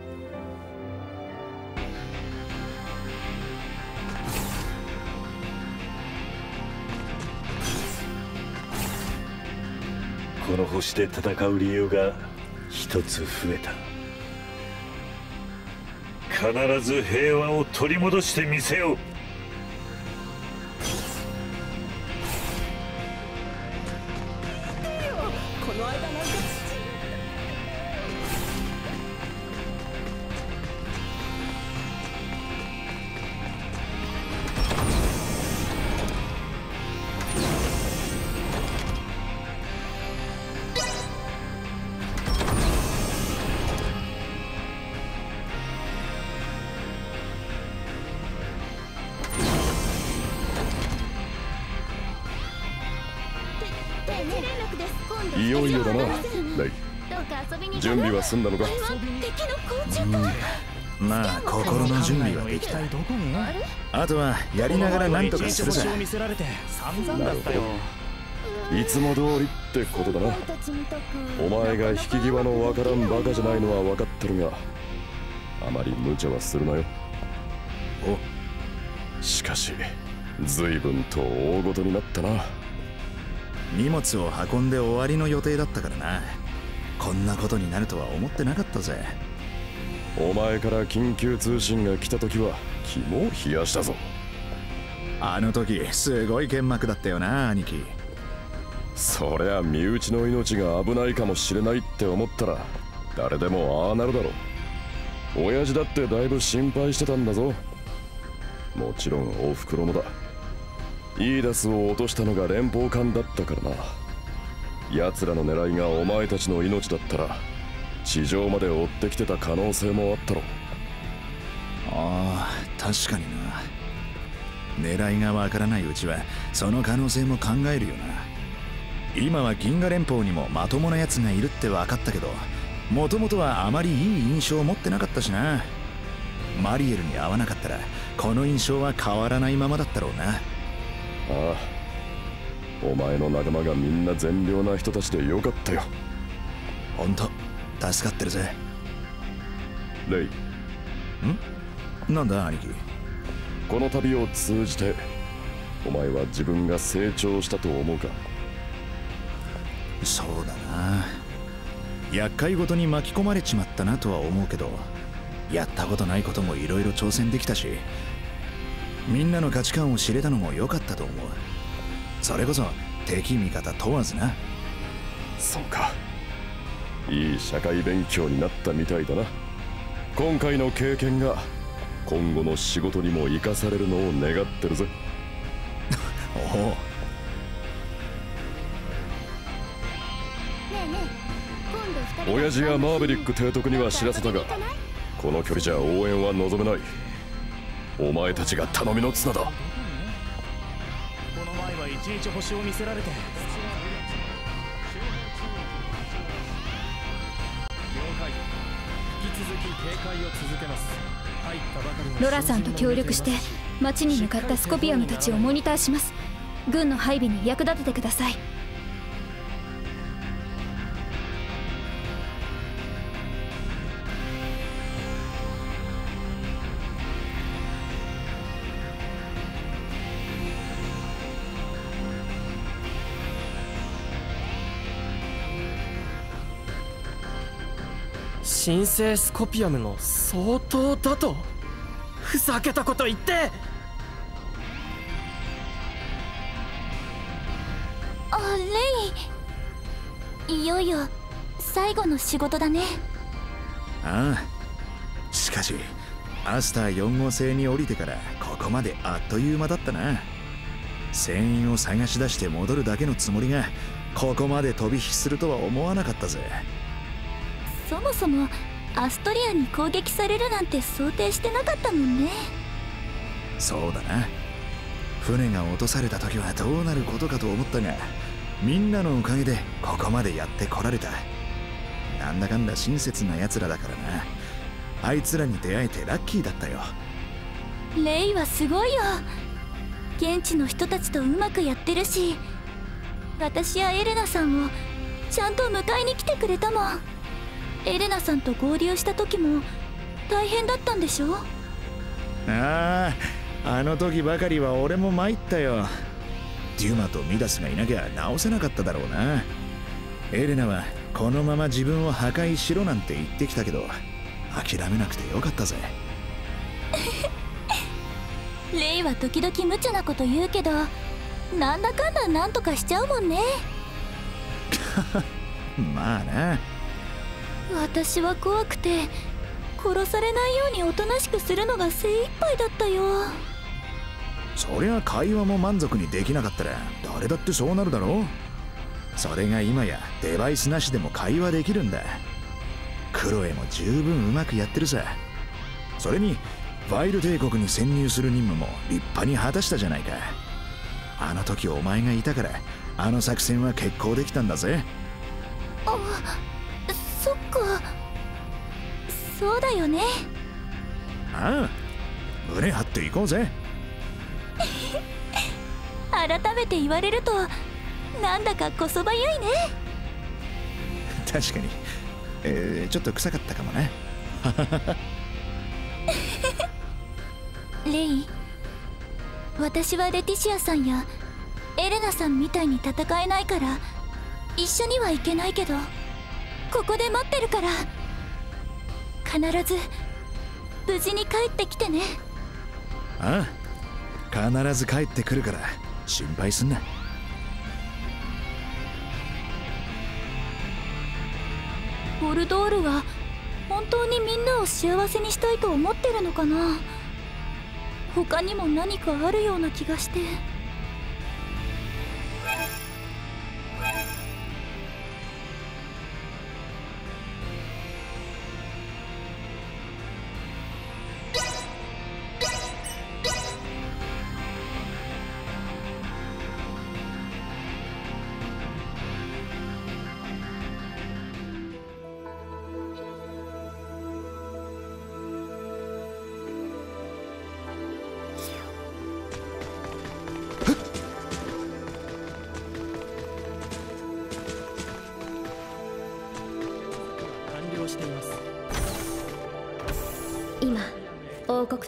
この星で戦う理由が一つ増えた。必ず平和を取り戻してみせよう。 この間なんかいよいよだな、レイ。準備は済んだのか？ まあ心の準備はできた。あとはやりながら何とかするさ。 見せられて散々だったよ。 いつも通りってことだな。お前が引き際のわからんバカじゃないのは分かってるが、あまり無茶はするなよ。しかし随分と大ごとになったな。 荷物を運んで終わりの予定だったからな。こんなことになるとは思ってなかったぜ。 お前から緊急通信が来た時は肝を冷やしたぞ。 あの時すごい剣幕だったよな、兄貴。 そりゃ身内の命が危ないかもしれないって思ったら誰でもああなるだろう。親父だってだいぶ心配してたんだぞ。もちろんおふくろもだ。イーダスを落としたのが連邦艦だったからな。奴らの狙いがお前たちの命だったら地上まで追ってきてた可能性もあったろ。 ああ、確かにな。狙いがわからないうちはその可能性も考えるよな。今は銀河連邦にもまともな奴がいるって分かったけど、もともとはあまりいい印象を持ってなかったしな。マリエルに会わなかったらこの印象は変わらないままだったろうな。 ああ、お前の仲間がみんな善良な人たちでよかったよ。 ほんと助かってるぜ。 レイ。 なんだ兄貴。 この旅を通じてお前は自分が成長したと思うか？ そうだな。厄介ごとに巻き込まれちまったなとは思うけど、やったことないこともいろいろ挑戦できたし、みんなの価値観を知れたのも良かったと思う。それこそ敵味方問わずな。 そうか。いい社会勉強になったみたいだな。今回の経験が今後の仕事にも生かされるのを願ってるぜ。 おお。 親父やマーベリック提督には知らせたが、この距離じゃ応援は望めない。お前たちが頼みの綱だ。 この前はいちいち星を見せられて。 ロラさんと協力して町に向かったスコピアムたちをモニターします。軍の配備に役立ててください。 神聖スコピアムの相当だと？ふざけたこと言って。 レイ、いよいよ最後の仕事だね。 ああ、しかしアスター4号星に降りてからここまであっという間だったな。船員を探し出して戻るだけのつもりがここまで飛び火するとは思わなかったぜ。 そもそもアストリアに攻撃されるなんて想定してなかったもんね。 そうだな。船が落とされた時はどうなることかと思ったが、みんなのおかげでここまでやってこられた。なんだかんだ親切な奴らだからな。あいつらに出会えてラッキーだったよ。 レイはすごいよ。現地の人たちとうまくやってるし、私やエレナさんをちゃんと迎えに来てくれたもん。エレナさんと合流した時も大変だったんでしょ？ あの時ばかりは俺も参ったよ。デュマとミダスがいなきゃ直せなかっただろうな。エレナはこのまま自分を破壊しろなんて言ってきたけど、諦めなくてよかったぜ。 レイは時々無茶なこと言うけど、なんだかんだなんとかしちゃうもんね。 まあな。 私は怖くて殺されないようにおとなしくするのが精一杯だったよ。 そりゃ会話も満足にできなかったら誰だってそうなるだろう。それが今やデバイスなしでも会話できるんだ。クロエも十分うまくやってるさ。それにファイル帝国に潜入する任務も立派に果たしたじゃないか。あの時お前がいたからあの作戦は決行できたんだぜ。 あ、そっか、そうだよね。 ああ、胸張っていこうぜ。 改めて言われるとなんだかこそばゆいね。 確かに、ちょっと臭かったかもな。 レイ、私はレティシアさんやエレナさんみたいに戦えないから一緒には行けないけど、ここで待ってるから必ず無事に帰ってきてね。 ああ、必ず帰ってくるから心配すんな。 ボルドールは本当にみんなを幸せにしたいと思ってるのかな。他にも何かあるような気がして。 今王国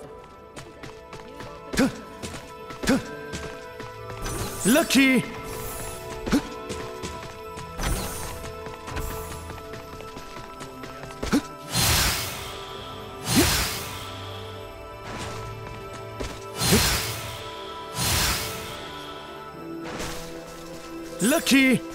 ラッキー。ラッキー。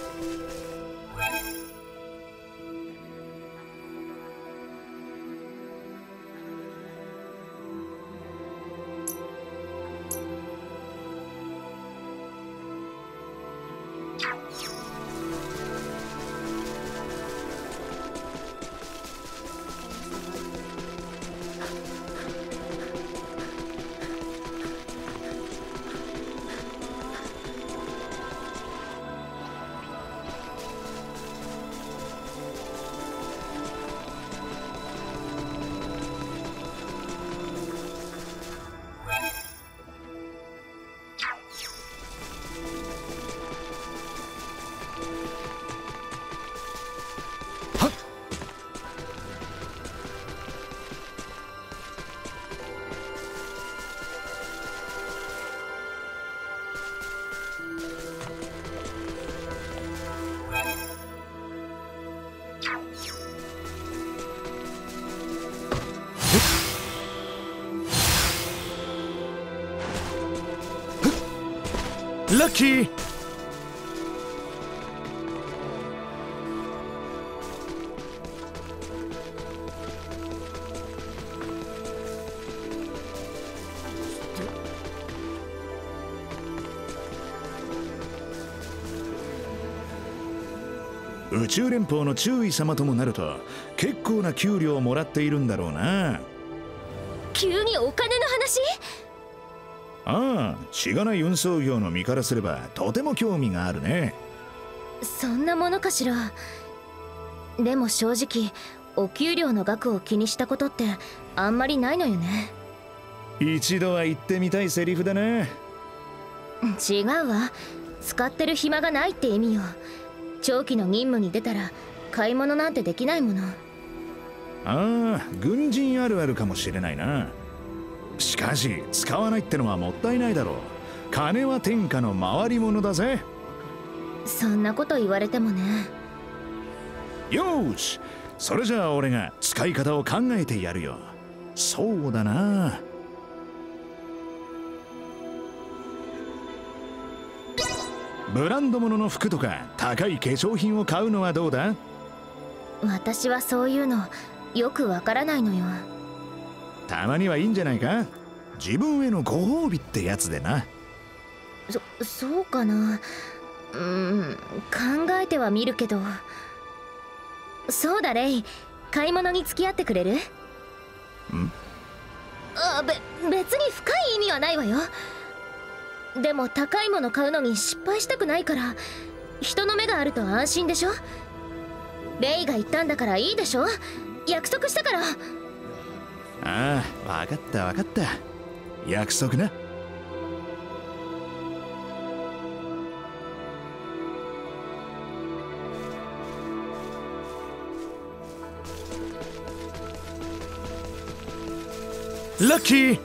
ラッキー。宇宙連邦の中尉様ともなると結構な給料をもらっているんだろうな。 急にお金の話？ ああ、しがない運送業の身からすればとても興味があるね。 そんなものかしら。でも正直お給料の額を気にしたことってあんまりないのよね。 一度は言ってみたいセリフだな。 違うわ、使ってる暇がないって意味よ。長期の任務に出たら買い物なんてできないもの。 ああ、軍人あるあるかもしれないな。しかし使わないってのはもったいないだろう。金は天下の回り物だぜ。 そんなこと言われてもね。 よーし、それじゃあ俺が使い方を考えてやるよ。そうだな、ブランド物の服とか高い化粧品を買うのはどうだ？ 私はそういうのよくわからないのよ。 たまにはいいんじゃないか。自分へのご褒美ってやつでな。 そうかな。考えてはみるけど。そうだレイ、買い物に付き合ってくれる？別に深い意味はないわよ。でも高いもの買うのに失敗したくないから、人の目があると安心でしょ。レイが言ったんだからいいでしょ。約束したから。 ああ、分かった分かった。約束な。ラッキー。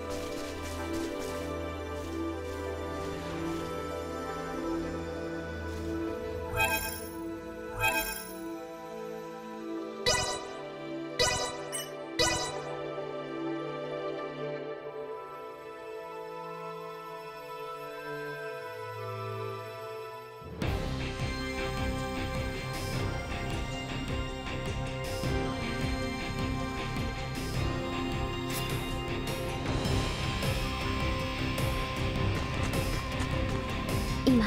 今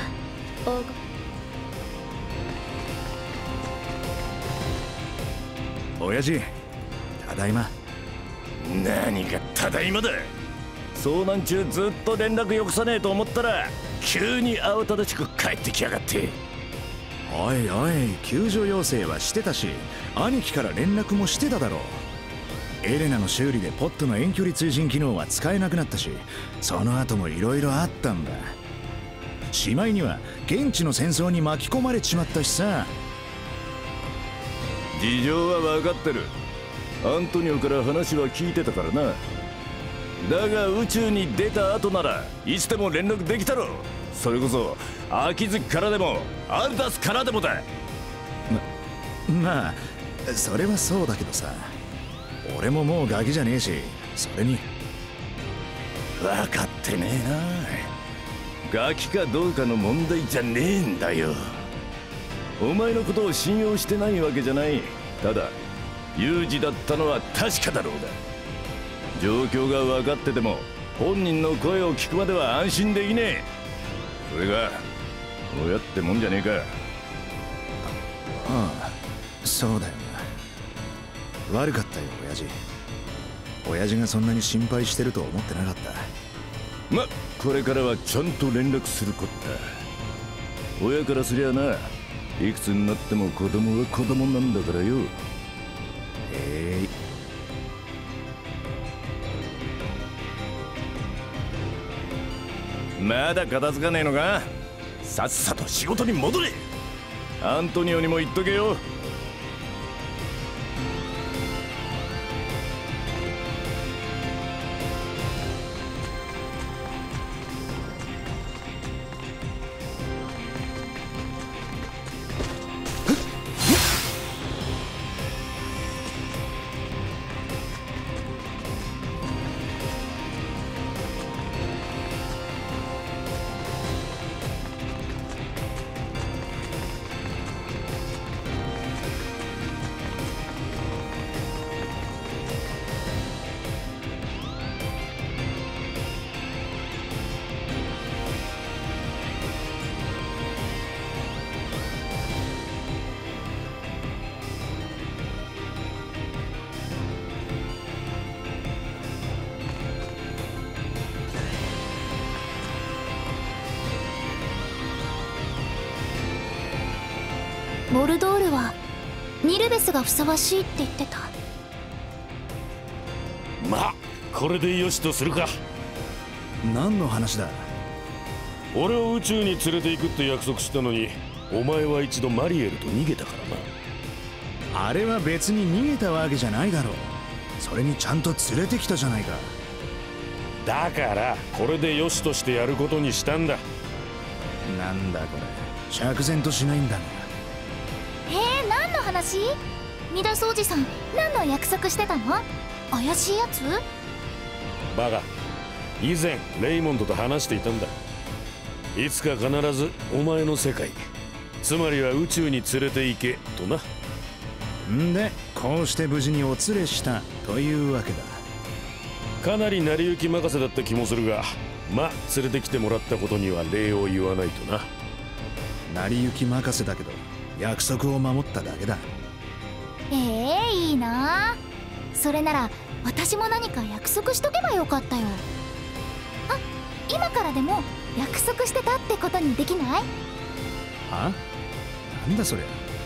親父、ただいま。 何がただいまだ。遭難中ずっと連絡よこさねえと思ったら急に慌ただしく帰ってきやがって。 おいおい、救助要請はしてたし、兄貴から連絡もしてただろう。エレナの修理でポットの遠距離通信機能は使えなくなったし、その後もいろいろあったんだ。しまいには現地の戦争に巻き込まれちまったしさ。 事情は分かってる。アントニオから話は聞いてたからな。だが宇宙に出た後ならいつでも連絡できたろ。それこそ秋月からでもアルダスからでもだ。 まあそれはそうだけどさ、俺ももうガキじゃねえし、それに。 分かってねえな。ガキかどうかの問題じゃねえんだよ。お前のことを信用してないわけじゃない。ただ有事だったのは確かだろうが、状況が分かってても本人の声を聞くまでは安心できねえ。それが親ってもんじゃねえか。 ああ、そうだよな。悪かったよ親父。親父がそんなに心配してると思ってなかった。 ま、これからはちゃんと連絡することだ。親からすりゃな、いくつになっても子供は子供なんだからよ。まだ片付かねえのか。さっさと仕事に戻れ。アントニオにも言っとけよ。 ボルドールはニルベスがふさわしいって言ってた。 まあこれでよしとするか。 何の話だ。 俺を宇宙に連れて行くって約束したのに、お前は一度マリエルと逃げたからな。あれは別に逃げたわけじゃないだろう。それにちゃんと連れてきたじゃないか。 だからこれでよしとしてやることにしたんだ。 なんだこれ、釈然としないんだが。 何の話？ミダスおじさん、何の約束してたの？怪しいやつ？ バカ、以前レイモンドと話していたんだ。いつか必ずお前の世界、つまりは宇宙に連れて行けとな。 んでこうして無事にお連れしたというわけだ。 かなり成り行き任せだった気もするが、まあ連れてきてもらったことには礼を言わないとな。 成り行き任せだけど約束を守っただけだ。 いいなあ。それなら私も何か約束しとけばよかったよ。あ、今からでも約束してたってことにできない？ あ？なんだそれ。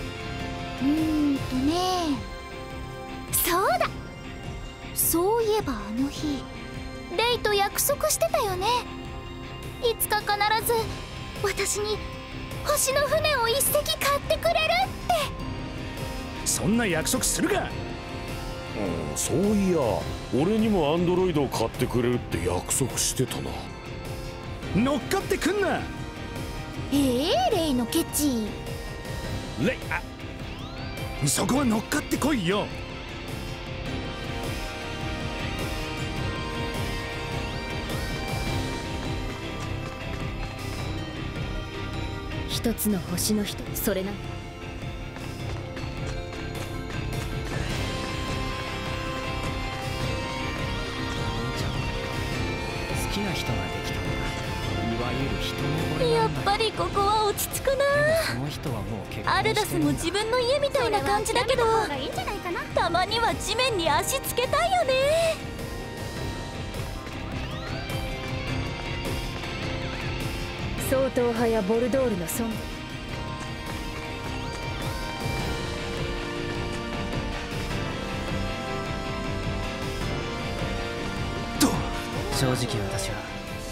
そうだ、そういえばあの日レイと約束してたよね。いつか必ず私に星の船を一隻買ってくれるって。 そんな約束するか。 そういや俺にもアンドロイドを買ってくれるって約束してたな。 乗っかってくんな。 レイのケチ。 レイ、そこは乗っかってこいよ。 一つの星の人、それなの。 好きな人ができたんだ。いわゆる一目惚れやなんだ。 っぱりここは落ち着くな。 その人はもう結婚してるんだ。 アルダスも自分の家みたいな感じだけど、たまには地面に足つけたいよね。 総統派やボルドールの孫。 正直私は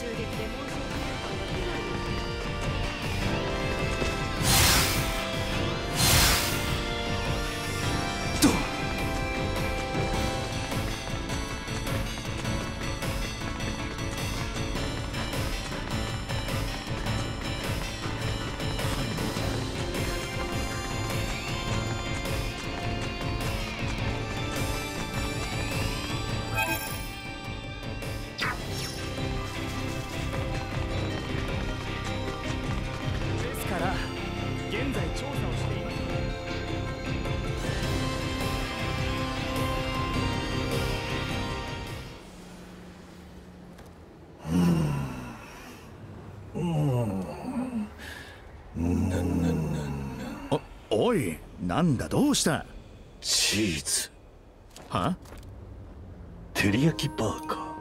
おい、なんだどうした。 チーズ。 は？ 照り焼きバーか。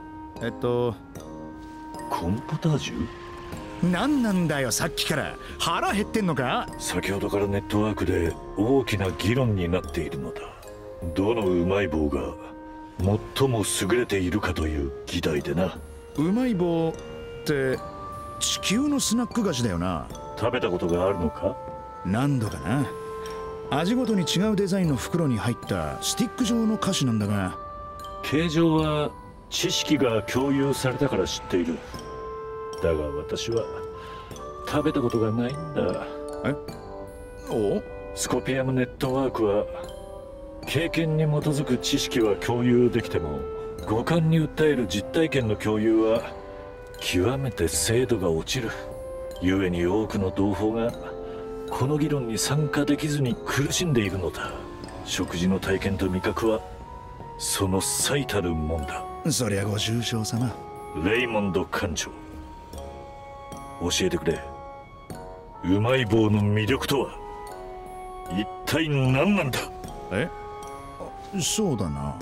コンポタージュ？ なんなんだよさっきから腹減ってんのか。 先ほどからネットワークで大きな議論になっているのだ。どのうまい棒が最も優れているかという議題でな。 うまい棒って地球のスナック菓子だよな。 食べたことがあるのか？ 何度かな。味ごとに違うデザインの袋に入ったスティック状の菓子なんだが、 形状は知識が共有されたから知っている。だが私は食べたことがないんだ。スコピアムネットワークは経験に基づく知識は共有できても、五感に訴える実体験の共有は極めて精度が落ちる。故に多くの同胞がこの議論に参加できずに苦しんでいるのだ。食事の体験と味覚はその最たるもんだ。 そりゃご愁傷様。 レイモンド艦長、教えてくれ。うまい棒の魅力とは一体何なんだ。 そうだな。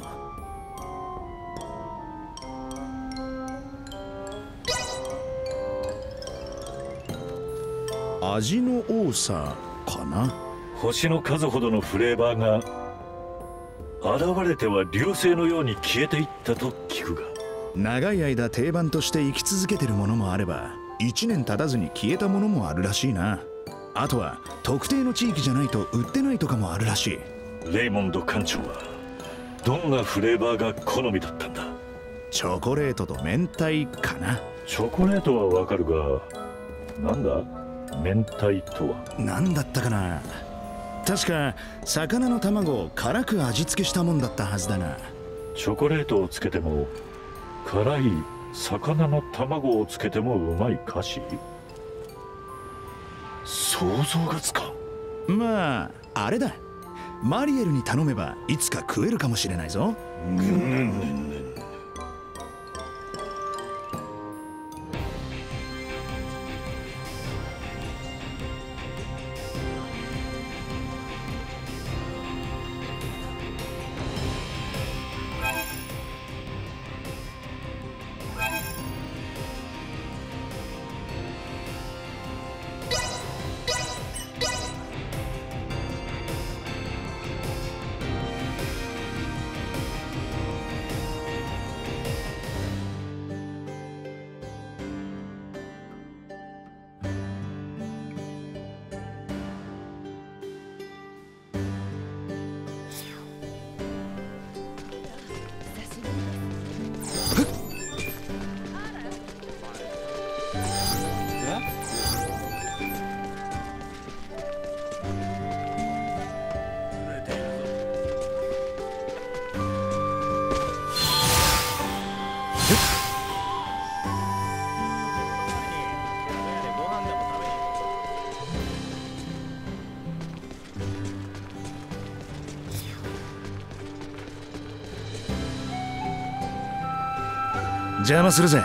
味の多さかな。 星の数ほどのフレーバーが現れては流星のように消えていったと聞くが。 長い間定番として生き続けてるものもあれば、1年経たずに消えたものもあるらしいな。あとは特定の地域じゃないと売ってないとかもあるらしい。 レイモンド艦長はどんなフレーバーが好みだったんだ？ チョコレートと明太かな。 チョコレートはわかるが、なんだ明太とは？ なんだったかな。確か魚の卵を辛く味付けしたもんだったはずだな。 チョコレートをつけても辛い魚の卵をつけてもうまい菓子？想像がつかん。 まああれだ、マリエルに頼めばいつか食えるかもしれないぞ。邪魔するぜ。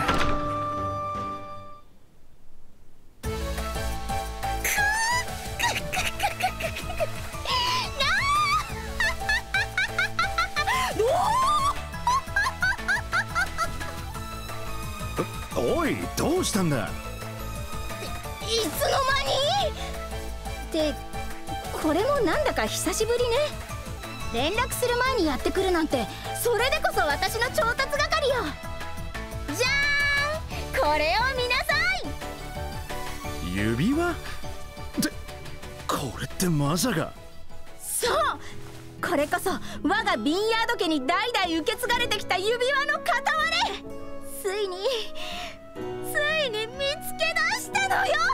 おい、どうしたんだ？ いつの間に？ってこれもなんだか久しぶりね。連絡する前にやってくるなんて、それでこそ私の調達係よ。じゃーん、これを見なさい。 指輪？これってまさか。 そう、これこそ我がビンヤード家に代々受け継がれてきた指輪の片割れ。ついに見つけ出したのよ。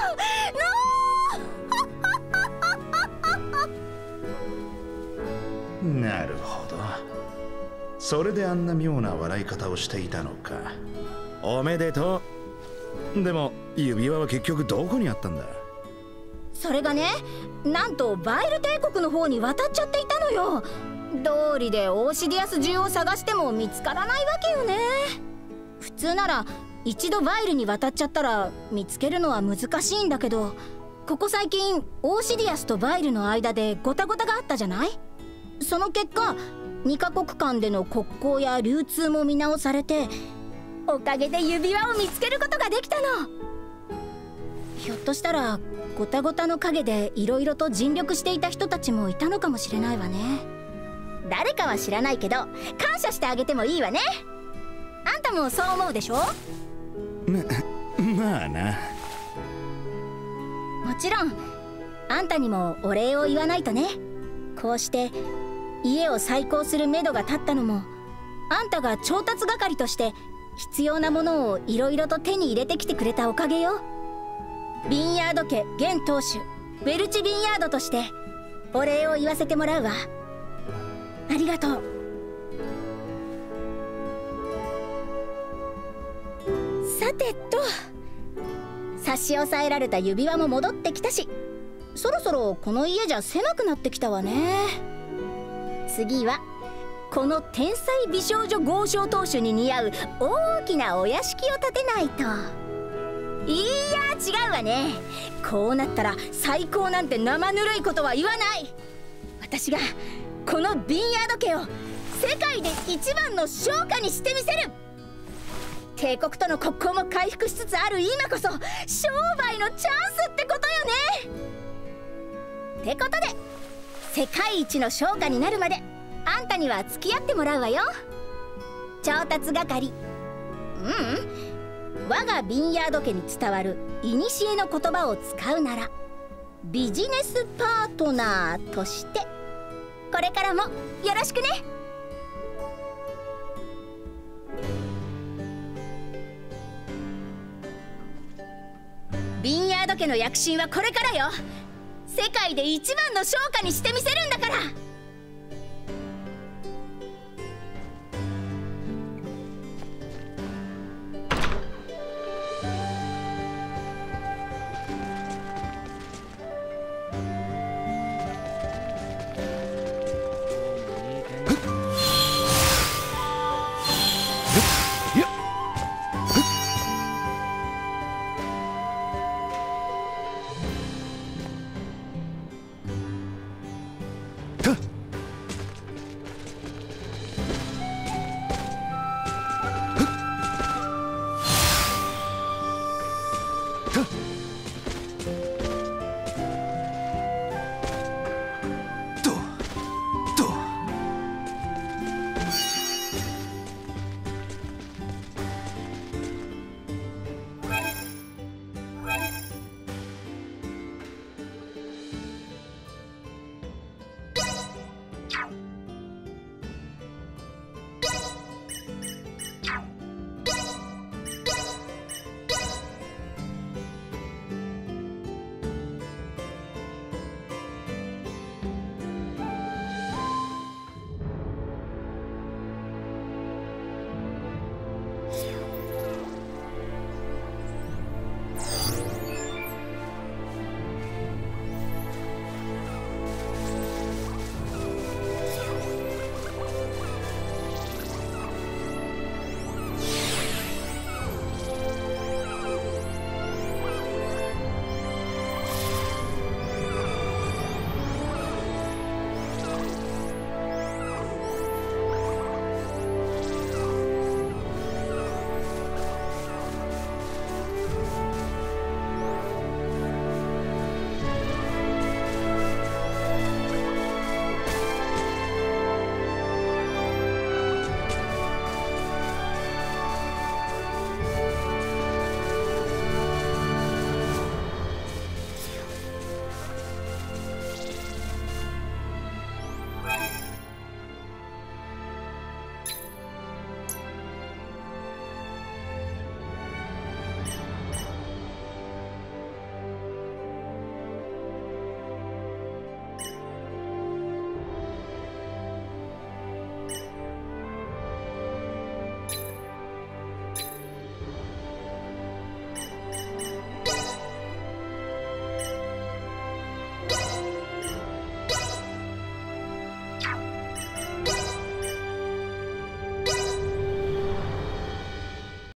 なるほど、それであんな妙な笑い方をしていたのか。おめでとう。でも指輪は結局どこにあったんだ？ それがね、なんとバイル帝国の方に渡っちゃっていたのよ。道理でオーシディアス中を探しても見つからないわけよね。普通なら一度バイルに渡っちゃったら見つけるのは難しいんだけど、ここ最近オーシディアスとバイルの間でゴタゴタがあったじゃない。その結果2カ国間での国交や流通も見直されて、おかげで指輪を見つけることができたの。ひょっとしたらゴタゴタの陰でいろいろと尽力していた人たちもいたのかもしれないわね。誰かは知らないけど感謝してあげてもいいわね。あんたもそう思うでしょ？ まあな。 もちろんあんたにもお礼を言わないとね。こうして家を再興するめどが立ったのも、あんたが調達係として必要なものをいろいろと手に入れてきてくれたおかげよ。ビンヤード家現当主ウェルチ・ビンヤードとしてお礼を言わせてもらうわ。ありがとう。さてと、差し押さえられた指輪も戻ってきたし、そろそろこの家じゃ狭くなってきたわね。次はこの天才美少女豪商当主に似合う大きなお屋敷を建てないと。いや違うわね。こうなったら最高なんて生ぬるいことは言わない。私がこのビンヤード家を世界で一番の商家にしてみせる。帝国との国交も回復しつつある今こそ商売のチャンスってことよね。ってことで世界一の商家になるまであんたには付き合ってもらうわよ。調達係。我がビンヤード家に伝わる古の言葉を使うならビジネスパートナーとしてこれからもよろしくね。ビンヤード家の躍進はこれからよ。世界で一番の商家にしてみせるんだから。